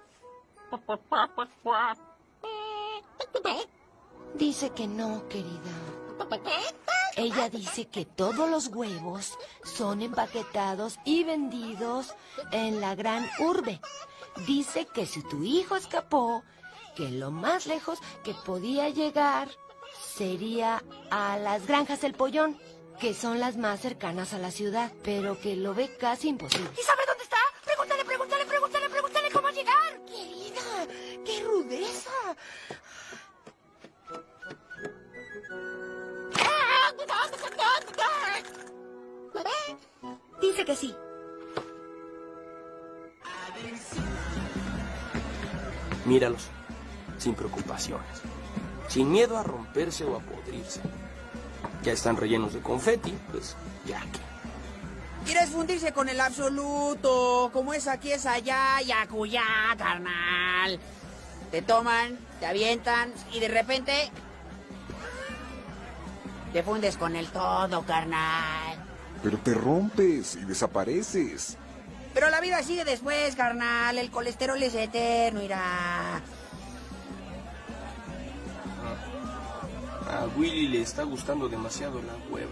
Dice que no, querida. Ella dice que todos los huevos son empaquetados y vendidos en la gran urbe. Dice que si tu hijo escapó, que lo más lejos que podía llegar sería a las granjas del Pollón, que son las más cercanas a la ciudad, pero que lo ve casi imposible. ¿Y sabe dónde está? Pregúntale cómo llegar. Querida, qué rudeza. Dice que sí. Míralos, sin preocupaciones, sin miedo a romperse o a podrirse. Ya están rellenos de confeti, pues ya que. ¿Quieres fundirse con el absoluto? Como es aquí, es allá, y acullá, carnal. Te toman, te avientan y de repente te fundes con el todo, carnal. Pero te rompes y desapareces. Pero la vida sigue después, carnal. El colesterol es eterno, irá. A Willy le está gustando demasiado la hueva.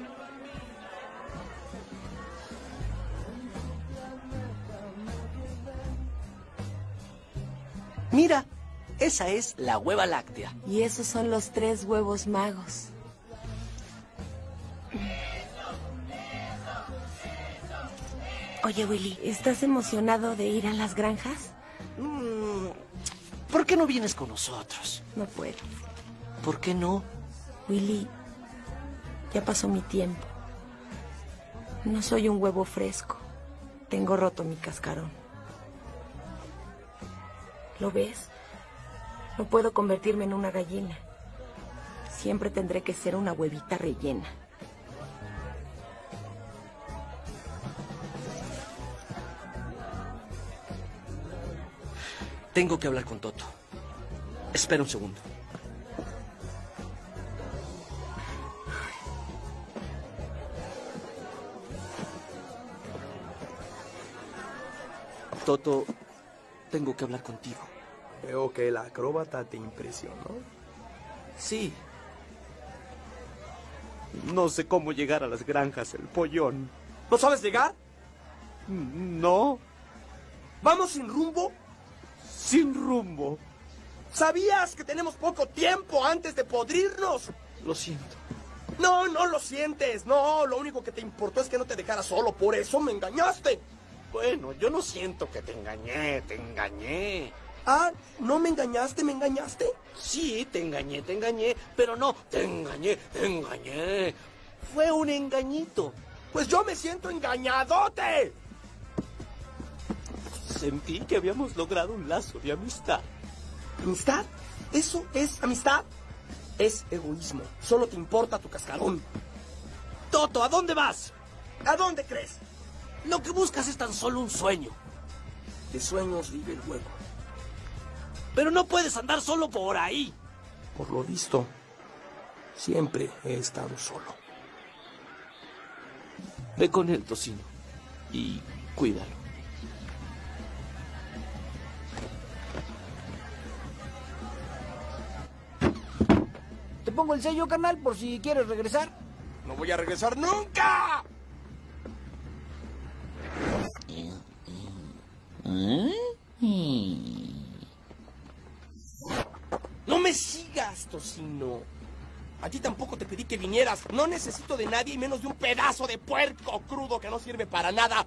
Mira, esa es la hueva láctea. Y esos son los 3 huevos magos. Oye, Willy, ¿estás emocionado de ir a las granjas? ¿Por qué no vienes con nosotros? No puedo. ¿Por qué no? Willy, ya pasó mi tiempo. No soy un huevo fresco. Tengo roto mi cascarón. ¿Lo ves? No puedo convertirme en una gallina. Siempre tendré que ser una huevita rellena. Tengo que hablar con Toto. Espera un segundo. Toto, tengo que hablar contigo. Veo que el acróbata te impresionó. Sí. No sé cómo llegar a las granjas del Pollón. ¿No sabes llegar? No. ¿Vamos sin rumbo? Sin rumbo. ¿Sabías que tenemos poco tiempo antes de podrirnos? Lo siento. No, no lo sientes. No, lo único que te importó es que no te dejara solo. Por eso me engañaste. Bueno, yo no siento que te engañé, te engañé. Ah, ¿no me engañaste, me engañaste? Sí, te engañé, pero no, te engañé. Fue un engañito. Pues yo me siento engañadote. Sentí que habíamos logrado un lazo de amistad. ¿Amistad? ¿Eso es amistad? Es egoísmo. Solo te importa tu cascarón. Toto, ¿a dónde vas? ¿A dónde crees? Lo que buscas es tan solo un sueño. De sueños vive el huevo. Pero no puedes andar solo por ahí. Por lo visto, siempre he estado solo. Ve con el tocino y cuídalo. Te pongo el sello, carnal, por si quieres regresar. ¡No voy a regresar nunca! No me sigas, tocino. A ti tampoco te pedí que vinieras. No necesito de nadie y menos de un pedazo de puerco crudo que no sirve para nada.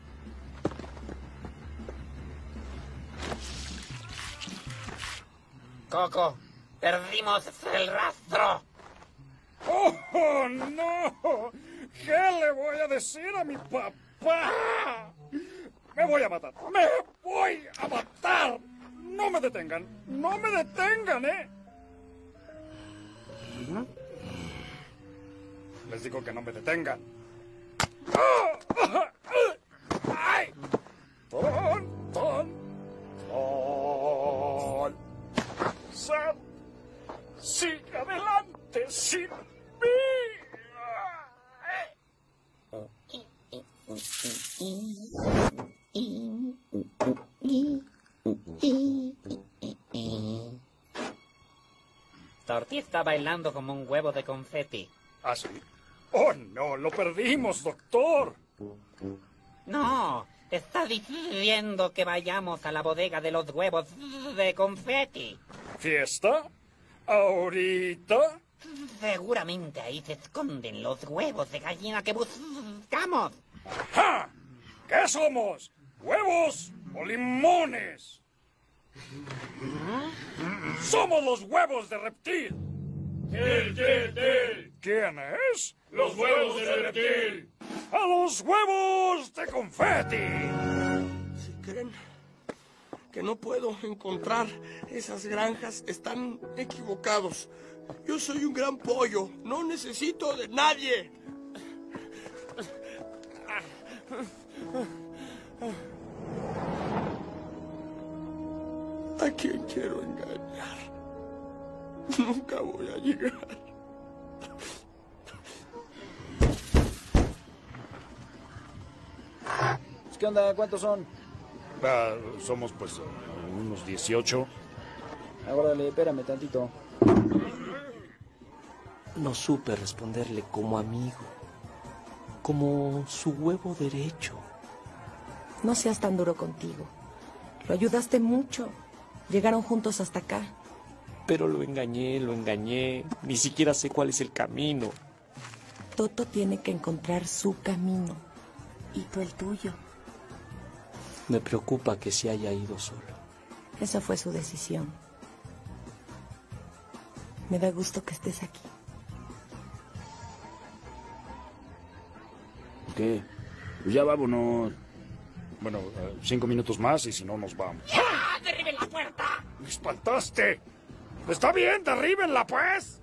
Coco, perdimos el rastro. ¡Oh, no! ¿Qué le voy a decir a mi papá? ¡Me voy a matar! ¡Me voy a matar! ¡No me detengan! ¡No me detengan, eh! Les digo que no me detengan. ¡Ay! Sam, sigue adelante sin mí. Torti está bailando como un huevo de confeti. ¿Ah, sí? ¡Oh, no! ¡Lo perdimos, doctor! No, está diciendo que vayamos a la bodega de los huevos de confeti. ¿Fiesta? ¿Ahorita? Seguramente ahí se esconden los huevos de gallina que buscamos. ¡Ja! ¿Qué somos? ¿Huevos o limones? ¡Somos los huevos de reptil! ¿Quién es? ¡Los huevos de reptil! ¡A los huevos de confeti! Si creen que no puedo encontrar esas granjas, están equivocados. Yo soy un gran pollo, no necesito de nadie. ¿A quién quiero engañar? Nunca voy a llegar. ¿Qué onda? ¿Cuántos son? Somos pues unos 18. Órale, espérame tantito. No supe responderle como amigo, como su huevo derecho. No seas tan duro contigo. Lo ayudaste mucho. Llegaron juntos hasta acá. Pero lo engañé. Ni siquiera sé cuál es el camino. Toto tiene que encontrar su camino. Y tú el tuyo. Me preocupa que se haya ido solo. Esa fue su decisión. Me da gusto que estés aquí. ¿Qué? Pues ya vámonos. Bueno, 5 minutos más y si no nos vamos. ¡Ah! ¡Derriben la puerta! ¡Me espantaste! ¡Está bien, derríbenla, pues!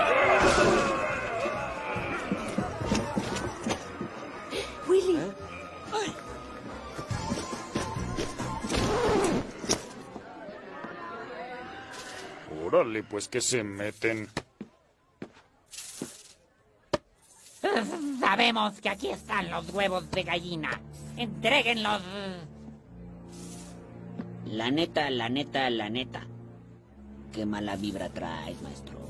¡Willy! ¡Ay! Órale, pues que se meten. Sabemos que aquí están los huevos de gallina. Entréguenlos. La neta. Qué mala vibra traes, maestro.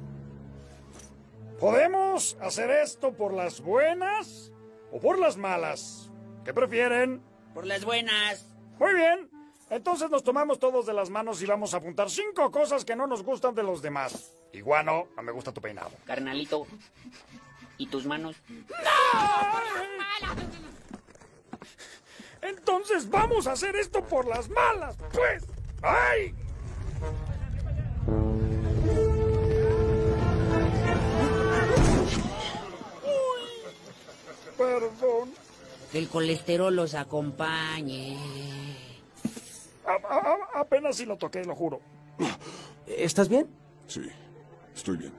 ¿Podemos hacer esto por las buenas o por las malas? ¿Qué prefieren? Por las buenas. Muy bien. Entonces nos tomamos todos de las manos y vamos a apuntar 5 cosas que no nos gustan de los demás. Iguano, no me gusta tu peinado. Carnalito, ¿y tus manos? Entonces vamos a hacer esto por las malas, pues. ¡Ay! Perdón. Que el colesterol los acompañe. Apenas si lo toqué, lo juro. ¿Estás bien? Sí, estoy bien.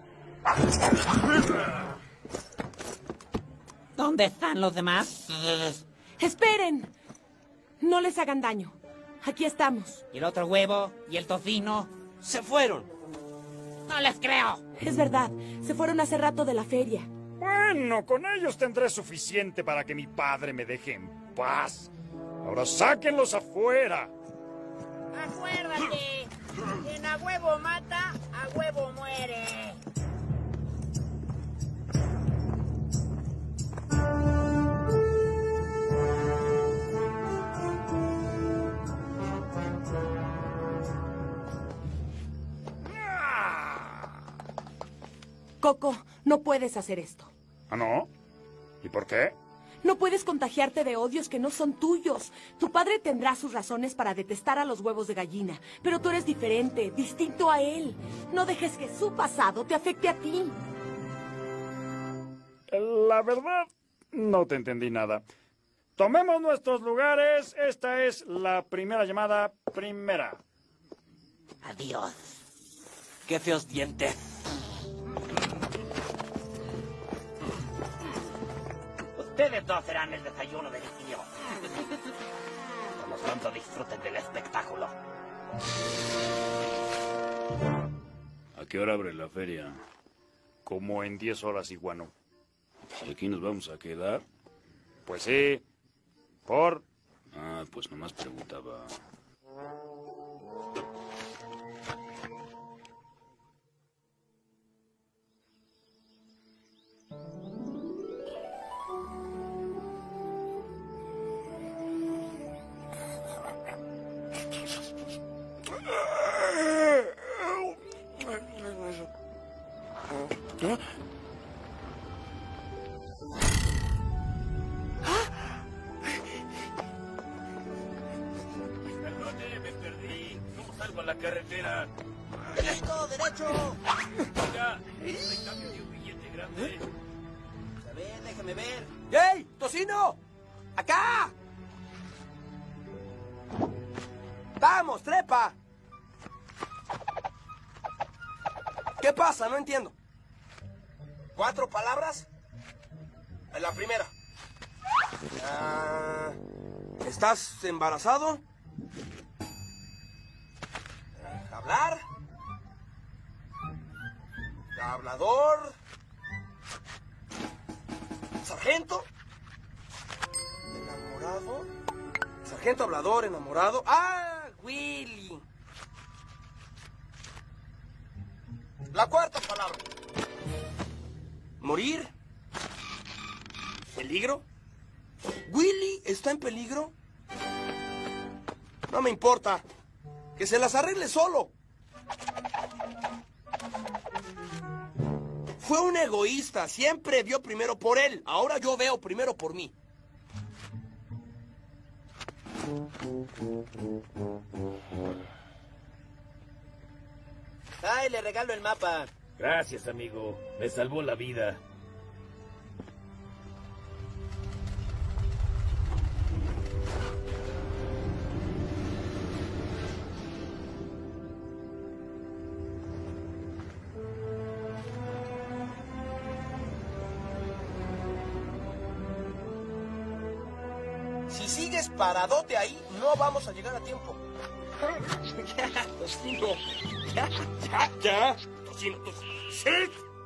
¿Dónde están los demás? ¡Esperen! No les hagan daño. Aquí estamos. ¿Y el otro huevo? ¿Y el tocino? ¡Se fueron! ¡No les creo! Es verdad, se fueron hace rato de la feria. Bueno, con ellos tendré suficiente para que mi padre me deje en paz. Ahora sáquenlos afuera. Acuérdate, quien a huevo mata, a huevo muere. Coco, no puedes hacer esto. ¿Ah, no? ¿Y por qué? No puedes contagiarte de odios que no son tuyos. Tu padre tendrá sus razones para detestar a los huevos de gallina, pero tú eres diferente, distinto a él. No dejes que su pasado te afecte a ti. La verdad, no te entendí nada. Tomemos nuestros lugares. Esta es la primera llamada primera. Adiós. ¡Qué feos dientes! Ustedes dos serán el desayuno de mi tío. Por lo pronto disfruten del espectáculo. ¿A qué hora abre la feria? Como en 10 horas, iguano. ¿Aquí nos vamos a quedar? Pues sí. ¿Por? Ah, pues nomás preguntaba. Perdone, me perdí. ¿Cómo salgo a la carretera? ¡Listo, derecho! Oiga, ¿me cambio de un billete grande? A ver, déjame ver. ¡Ey, tocino! ¡Acá! ¡Vamos, trepa! ¿Qué pasa? No entiendo. 4 palabras. La primera. ¿Estás embarazado? ¿Hablar? ¿Hablador? ¿Sargento? ¿Enamorado? ¿Sargento hablador, enamorado? ¡Ah, Willy! La 4ª palabra. ¿Morir? ¿Peligro? ¿Willy está en peligro? No me importa. Que se las arregle solo. Fue un egoísta. Siempre vio primero por él. Ahora yo veo primero por mí. Ay, le regalo el mapa. Gracias, amigo. Me salvó la vida. Si sigues paradote ahí, no vamos a llegar a tiempo. Ya, Tocino. Ya. Tocino, ¡sí!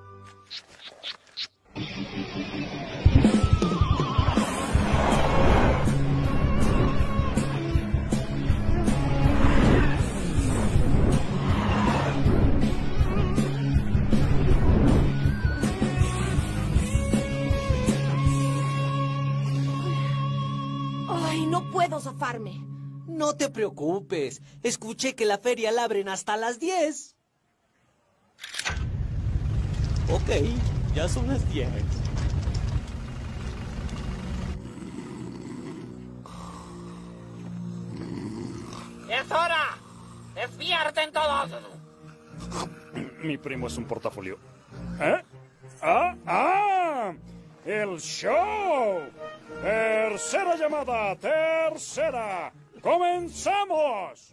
Ay, no puedo zafarme. No te preocupes. Escuché que la feria la abren hasta las 10. Ok, ya son las 10. ¡Es hora! ¡Despierten todos! Mi primo es un portafolio. ¿Eh? ¡Ah! ¡El show! ¡Tercera llamada! ¡Tercera! ¡Comenzamos!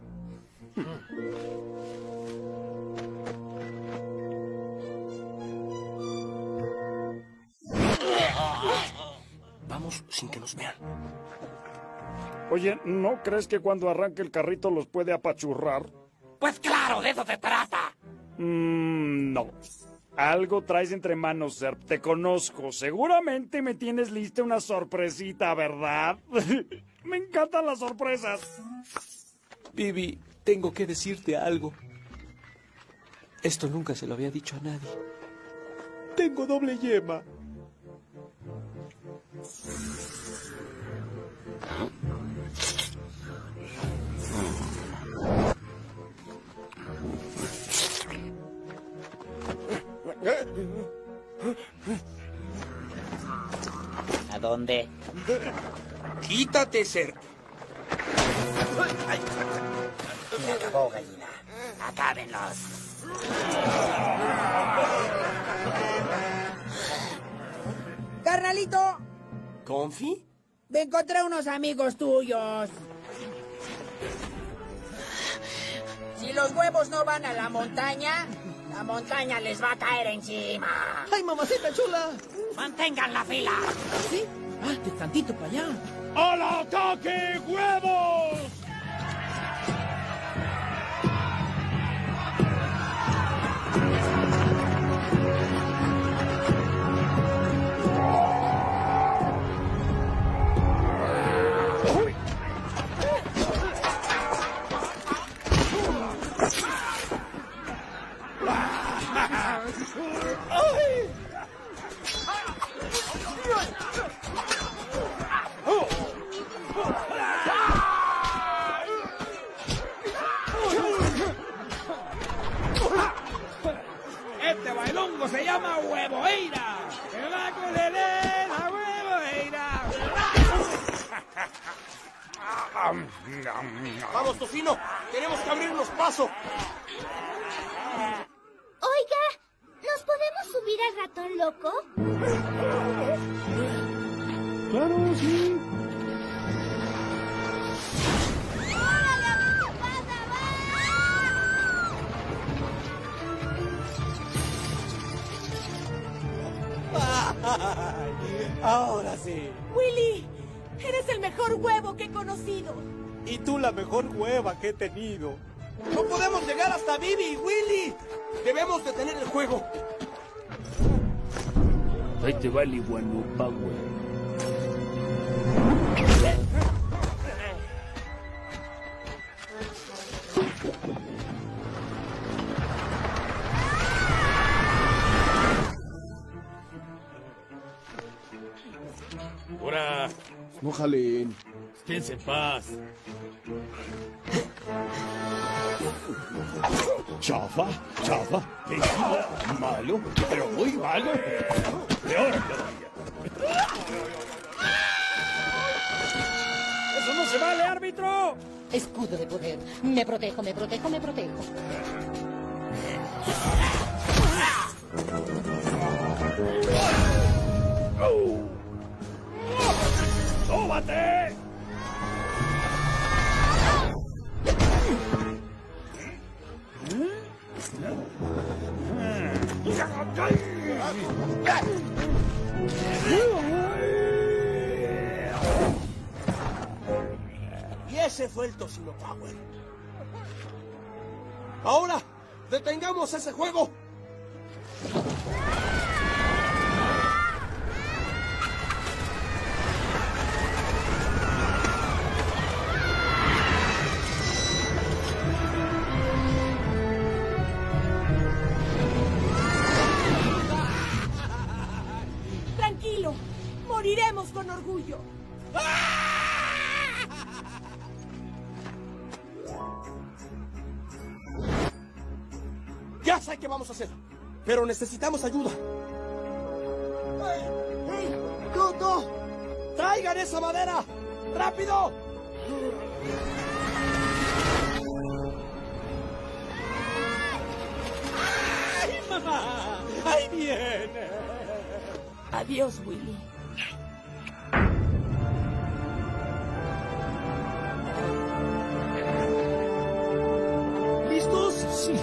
Vamos sin que nos vean. Oye, ¿no crees que cuando arranque el carrito los puede apachurrar? Pues claro, de eso se trata. No. Algo traes entre manos, Zerp. Te conozco. Seguramente me tienes lista una sorpresita, ¿verdad? Me encantan las sorpresas. Bibi, tengo que decirte algo. Esto nunca se lo había dicho a nadie. Tengo doble yema. ¿A dónde? Quítate, Zerp. Se acabó, gallina. Acábenlos. Carnalito, ¿Confi? me encontré unos amigos tuyos. Si los huevos no van a la montaña les va a caer encima. ¡Ay, mamacita chula! ¡Mantengan la fila! ¿Sí? Ah, tantito para allá. ¡Al ataque, huevos! Este bailongo se llama huevoeira. ¡Que va con la huevoeira! Vamos, Tocino, tenemos que abrirnos paso. Oiga, ¿nos podemos subir al ratón loco? Claro, sí. Ahora sí. Willy, eres el mejor huevo que he conocido. Y tú la mejor hueva que he tenido. ¡No podemos llegar hasta Bibi, Willy! Debemos detener el juego. Ahí te va el iguanupa, güey. ¡Hora! No jalen. Quédense en paz. Chafa, tequila, malo, pero muy malo. Peor todavía. ¡Eso no se vale, árbitro! Escudo de poder. Me protejo. ¡Sóbate! Y ese fue el Tocino Power. Ahora, detengamos ese juego. Tranquilo, moriremos con orgullo. Ya sé qué vamos a hacer, pero necesitamos ayuda. ¡No! ¡Traigan esa madera! ¡Rápido! ¡Ay, mamá! ¡Ahí viene! Adiós, Willy. ¿Listos? Sí.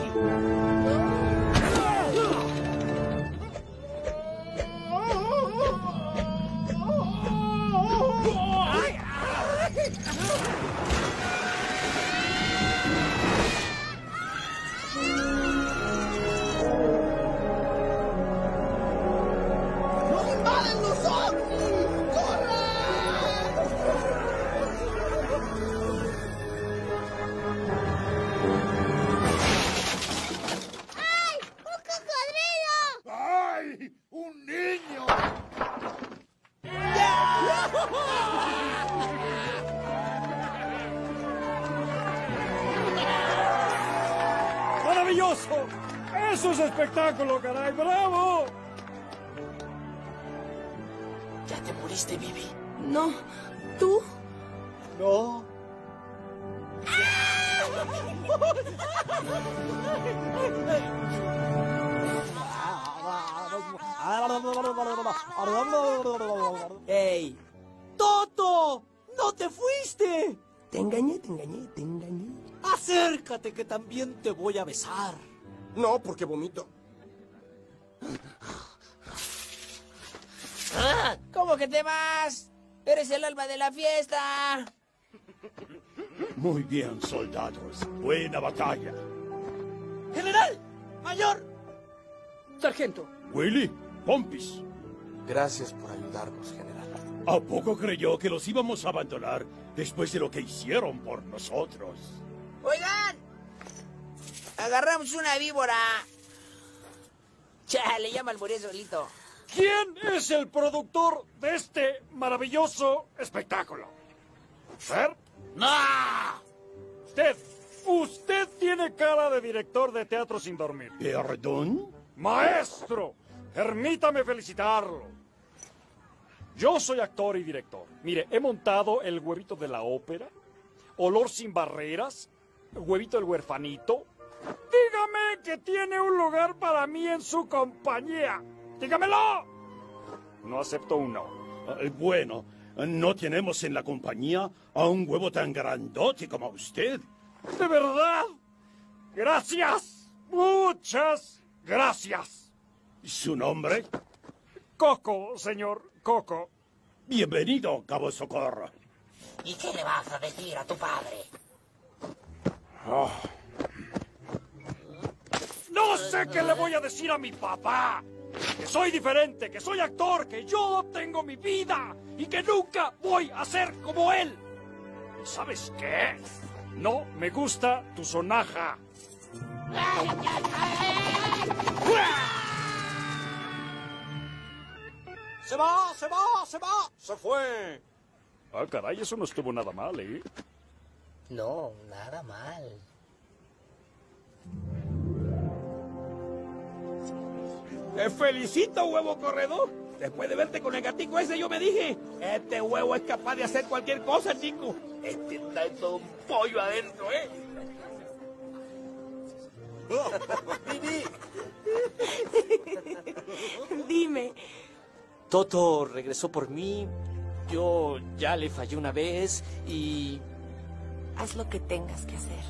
¡Maravilloso! ¡Eso es espectáculo, caray! ¡Bravo! ¿Ya te moriste, Bibi? No. ¿Tú? No. ¡Ey! ¡Toto! ¡No te fuiste! Te engañé. Acércate que también te voy a besar. No, porque vomito. ¿Cómo que te vas? Eres el alma de la fiesta. Muy bien, soldados. Buena batalla. ¡General! ¡Mayor! Sargento. Willy, Pompis. Gracias por ayudarnos, general. ¿A poco creyó que los íbamos a abandonar después de lo que hicieron por nosotros? Oigan, agarramos una víbora. Chale, ya me alboré solito. ¿Quién es el productor de este maravilloso espectáculo? ¿Ser? ¡No! Usted tiene cara de director de teatro sin dormir. ¿Perdón? ¡Maestro! Permítame felicitarlo. Yo soy actor y director. Mire, he montado El Huevito de la Ópera, Olor sin Barreras, Huevito el Huerfanito. Dígame que tiene un lugar para mí en su compañía. ¡Dígamelo! No acepto un no. Bueno, no tenemos en la compañía a un huevo tan grandote como usted. ¿De verdad? Gracias. Muchas gracias. ¿Su nombre? Coco, señor, Coco. Bienvenido, Cabo Socorro. ¿Y qué le vas a decir a tu padre? Oh. No sé qué le voy a decir a mi papá. Que soy diferente, que soy actor, que yo tengo mi vida y que nunca voy a ser como él. ¿Y sabes qué? No me gusta tu sonaja. ¡Se va, se va, se va! ¡Se fue! Ah, caray, eso no estuvo nada mal, ¿eh? No, nada mal. Te felicito, huevo corredor. Después de verte con el gatico ese, yo me dije, este huevo es capaz de hacer cualquier cosa, chico. Este está todo un pollo adentro, ¿eh? Dime. Toto regresó por mí. Yo ya le fallé una vez y... Haz lo que tengas que hacer.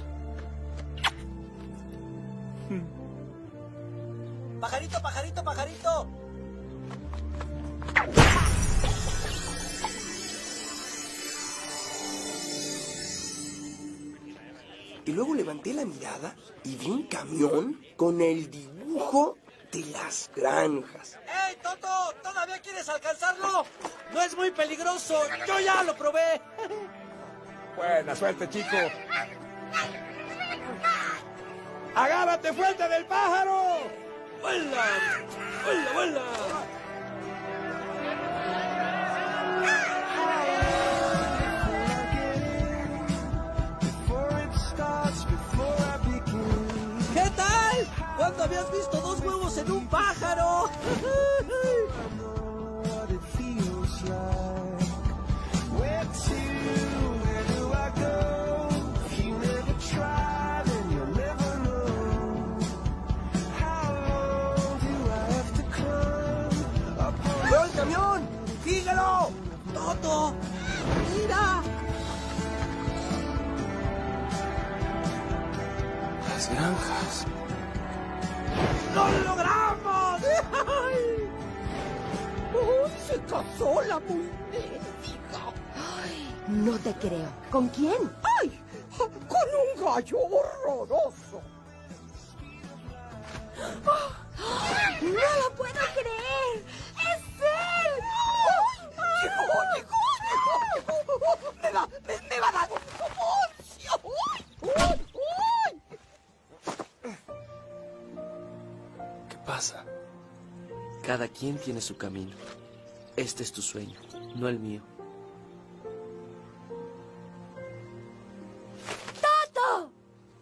¡Pajarito, pajarito, pajarito! Y luego levanté la mirada y vi un camión con el dibujo de las granjas. ¡Ey, Toto! ¿Todavía quieres alcanzarlo? No es muy peligroso. Yo ya lo probé. Buena suerte, chico. ¡Agárrate fuerte del pájaro! ¡Vuela! ¡Vuela, vuela! ¿Qué tal? ¿Cuándo habías visto dos huevos en un pájaro? ¡Veo el camión! ¡Síguelo! ¡Toto! ¡Mira! Las granjas. ¡Lo logramos! ¡Uy, se casó la muy mendiga! No te creo. ¿Con quién? ¡Ay! ¡Con un gallo horroroso! ¡No lo puedo creer! ¡Es él! ¡Llegó! ¡Me va a dar un divorcio! ¿Qué pasa? Cada quien tiene su camino. Este es tu sueño, no el mío. ¡Toto!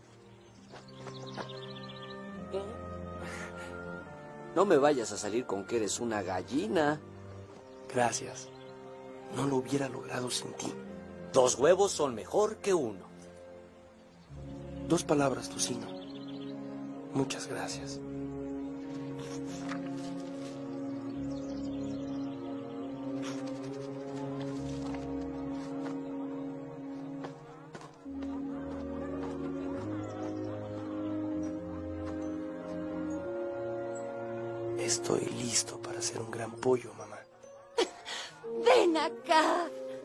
No me vayas a salir con que eres una gallina. Gracias. No lo hubiera logrado sin ti. 2 huevos son mejor que 1. 2 palabras, tocino. Muchas gracias. Estoy listo para ser un gran pollo, mamá. Ven acá.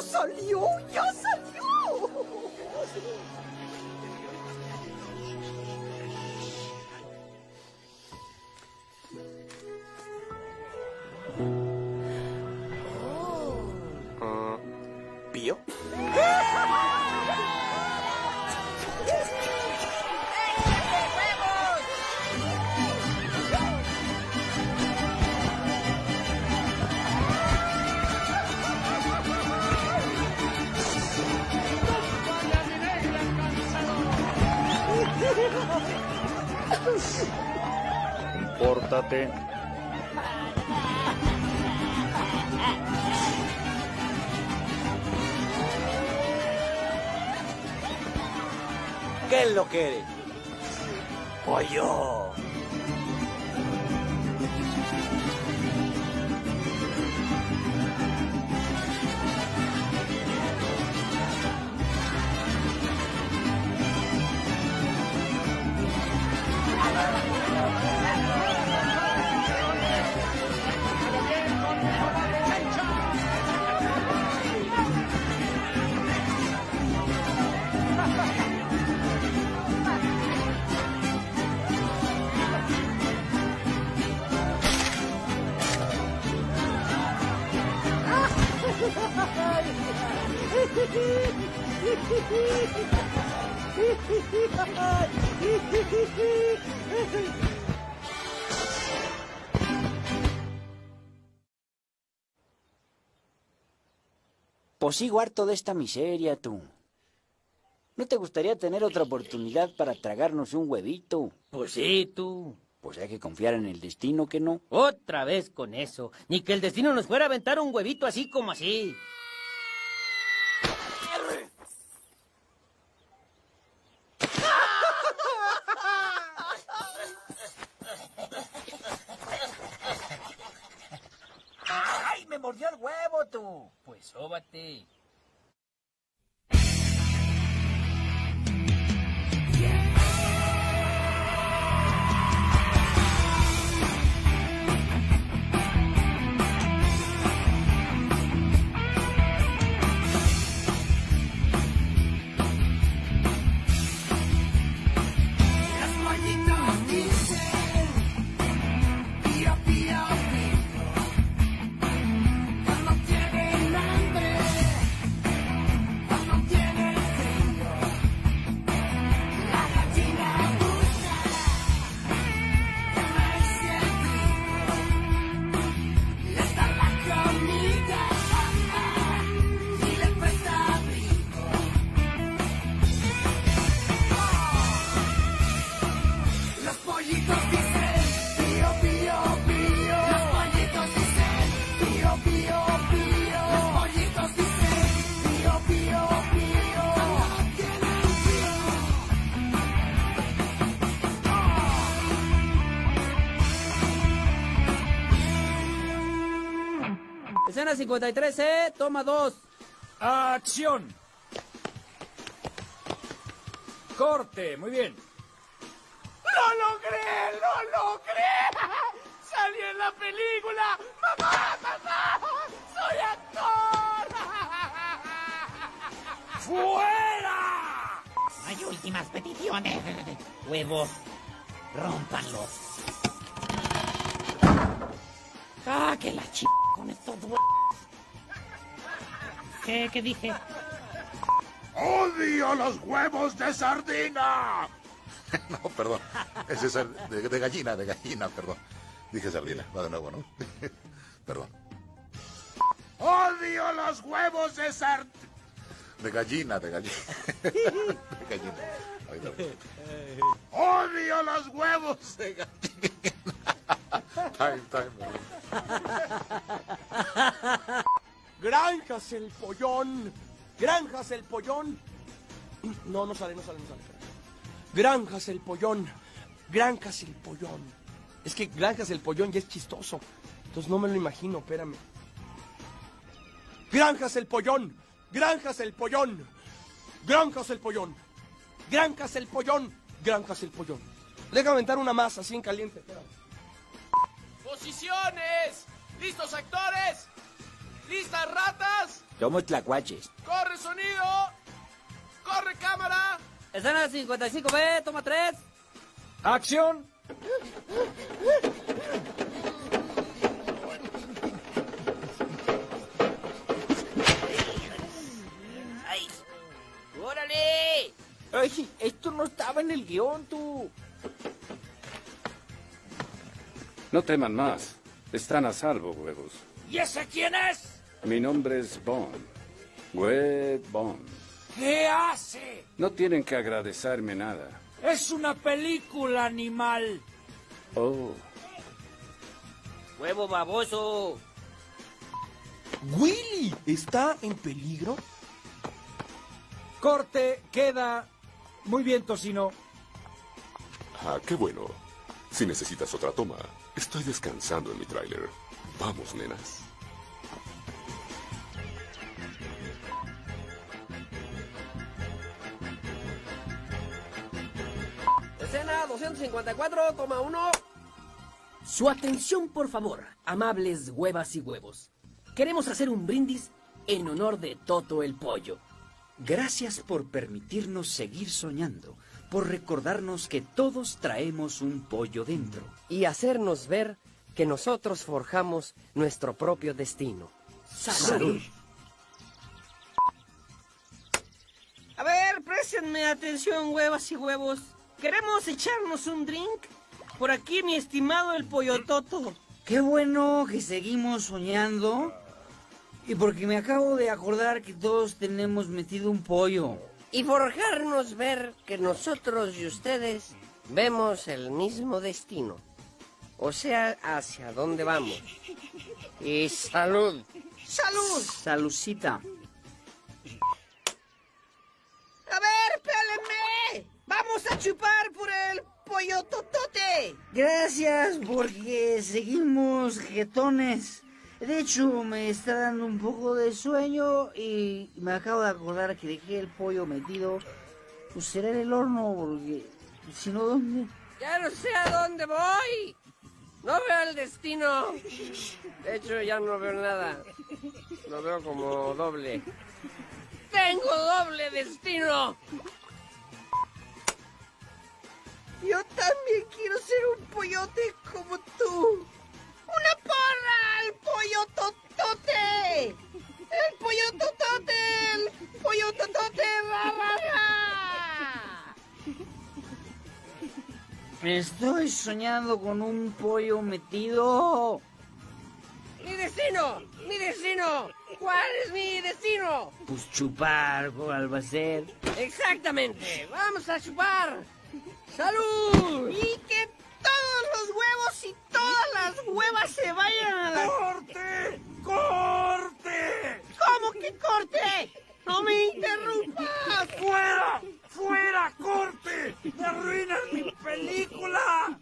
salió! ¡Ya salió! ¿Pío? Compórtate. ¿Qué es lo que eres? ¡Pollo! Pues sigo harto de esta miseria, tú. ¿No te gustaría tener otra oportunidad para tragarnos un huevito? Pues sí, tú. Pues hay que confiar en el destino, ¿que no? Otra vez con eso. Ni que el destino nos fuera a aventar un huevito así como así. ¡Ay, me mordió el huevo, tú! Pues sóbate. Escena 53, toma 2. ¡Acción! ¡Corte! Muy bien. ¡Lo logré! ¡Lo logré! ¡Salí en la película! ¡Mamá! ¡Mamá! ¡Soy actor! ¡Fuera! Hay últimas peticiones. Huevos, rómpanlos. ¡Ah, que la ch... con estos huevos! ¿Qué dije? ¡Odio los huevos de sardina! No, perdón. Ese es de gallina, perdón. Dije sardina, va de nuevo, ¿no? Perdón. ¡Odio los huevos de sardina! De gallina. De gallina. Ahorita. ¡Odio los huevos de gallina! Time. Granjas el pollón. Granjas el pollón. No sale. Granjas el pollón. Granjas el pollón. Es que Granjas el pollón ya es chistoso. Entonces no me lo imagino, espérame. Granjas el pollón. Granjas el pollón. Granjas el pollón. Granjas el pollón. Granjas el pollón. Deja aventar una más así en caliente, espérame. ¡Posiciones! ¡Listos, actores! ¡Listas, ratas! Somos tlacuaches. ¡Corre, sonido! ¡Corre, cámara! Escena 55B, toma 3. ¡Acción! ¡Ay! ¡Órale! Ay, esto no estaba en el guión, tú. No teman más. Están a salvo, huevos. ¿Y ese quién es? Mi nombre es Bond. Webb Bond. ¿Qué hace? No tienen que agradecerme nada. Es una película, animal. Oh. Huevo baboso. ¿Willy está en peligro? Corte, queda. Muy bien, Tocino. Ah, qué bueno. Si necesitas otra toma, estoy descansando en mi tráiler. Vamos, nenas. Escena 254, toma 1. Su atención, por favor, amables huevas y huevos. Queremos hacer un brindis en honor de Toto el Pollo. Gracias por permitirnos seguir soñando, por recordarnos que todos traemos un pollo dentro. Y hacernos ver que nosotros forjamos nuestro propio destino. ¡Salud! A ver, préstenme atención, huevas y huevos. ¿Queremos echarnos un drink? Por aquí, mi estimado el Pollo Toto. Qué bueno que seguimos soñando. Y porque me acabo de acordar que todos tenemos metido un pollo. Y forjarnos ver que nosotros y ustedes vemos el mismo destino. O sea, hacia dónde vamos. Y salud. ¡Salud! Saludcita. A ver, pélenme. Vamos a chupar por el Pollo Totote. Gracias, porque seguimos jetones. De hecho, me está dando un poco de sueño y me acabo de acordar que dejé el pollo metido. Pues será en el horno, porque si no, ¿dónde? Ya no sé a dónde voy. No veo el destino. De hecho, ya no veo nada. Lo veo como doble. ¡Tengo doble destino! Yo también quiero ser un pollote como tú. ¡Una porra al Pollo Totote! ¡El Pollo Totote! ¡El Pollo Totote! ¡Ra, ra, ra! Estoy soñando con un pollo metido. ¡Mi destino! ¡Mi destino! ¿Cuál es mi destino? Pues chupar, ¿cuál va a ser? Exactamente. ¡Vamos a chupar! ¡Salud! Y que todos los huevos y todas las huevas se vayan a la... ¡Corte! ¡Corte! ¿Cómo que corte? ¡No me interrumpas! ¡Fuera! ¡Fuera! ¡Corte! ¡Me arruinan mi película!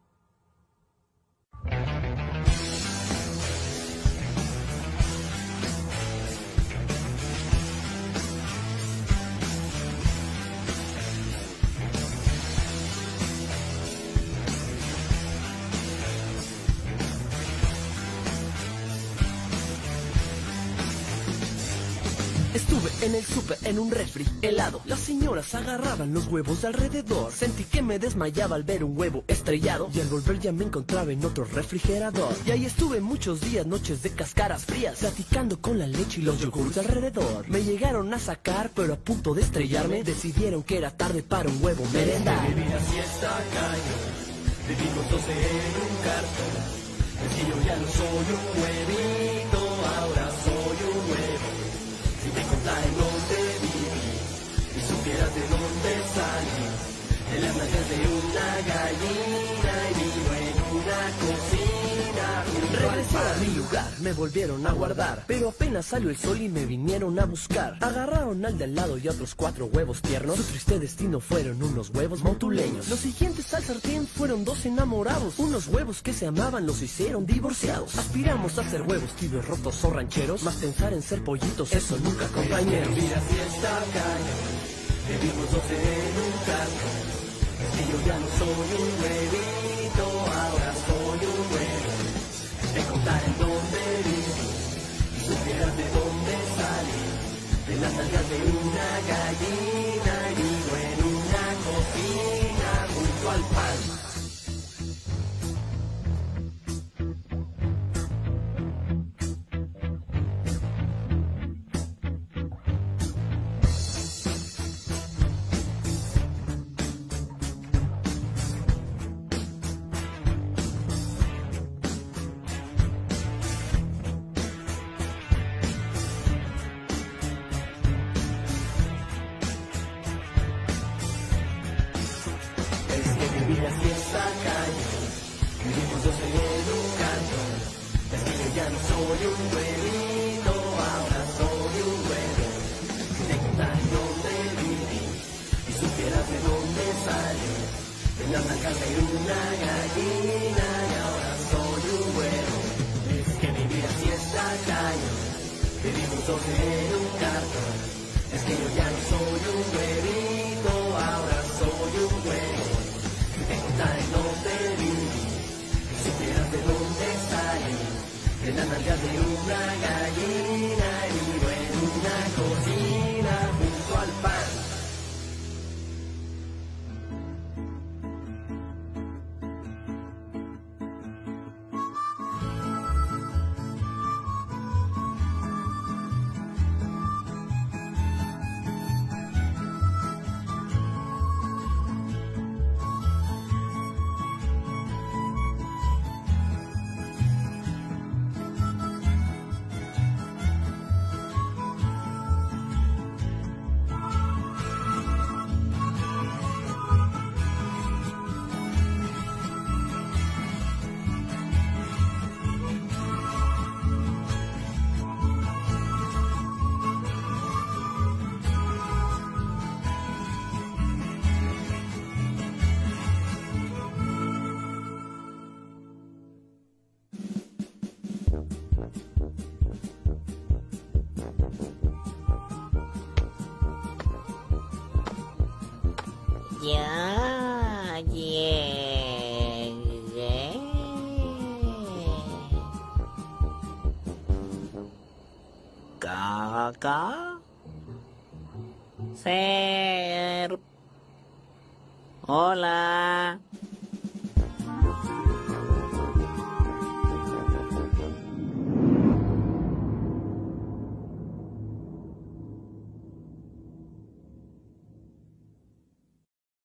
Estuve en el súper en un refri helado. Las señoras agarraban los huevos de alrededor. Sentí que me desmayaba al ver un huevo estrellado. Y al volver ya me encontraba en otro refrigerador. Y ahí estuve muchos días, noches de cáscaras frías, platicando con la leche y los yogurts alrededor. Me llegaron a sacar, pero a punto de estrellarme, decidieron que era tarde para un huevo merendar. Vivir así está cañón. Vivimos 12 en un cartón. Es que yo ya no soy un huevito, ahora soy un huevo. Si te contara en dónde viví y supieras de dónde salí, en las nalgas de una gallina y vivo en una cocina. Regresé a mi lugar, me volvieron a guardar, pero apenas salió el sol y me vinieron a buscar. Agarraron al de al lado y a otros 4 huevos tiernos. Su triste destino fueron unos huevos montuleños. Los siguientes al sartén fueron 2 enamorados. Unos huevos que se amaban los hicieron divorciados. Aspiramos a ser huevos tibios, rotos o rancheros, más pensar en ser pollitos, eso nunca, compañeros. Vivir así está cañón. Vivimos 12 en un cartón. Es que yo ya no soy un huevito, ahora soy un huevo. Te contaré en dónde viví y supieras de dónde salí. las nalgas de una gallina y vivo en una cocina junto al pan. Vivir así esta calle, vivimos dos en un cantón. Es que yo ya no soy un huevito, ahora soy un huevo. Si te contara dónde viví y supieras de dónde salí, de la nalgas de una gallina y ahora soy un huevo. Es que vivir así esta calle, vivimos dos en un cartón. Es que yo ya no soy un huevito, ahora soy un huevo. En donde viví, si supieras de dónde salí, de la nalga de una gallina y vivo en una cocina junto al pan. Ya llegué. Caca. Ser. Hola.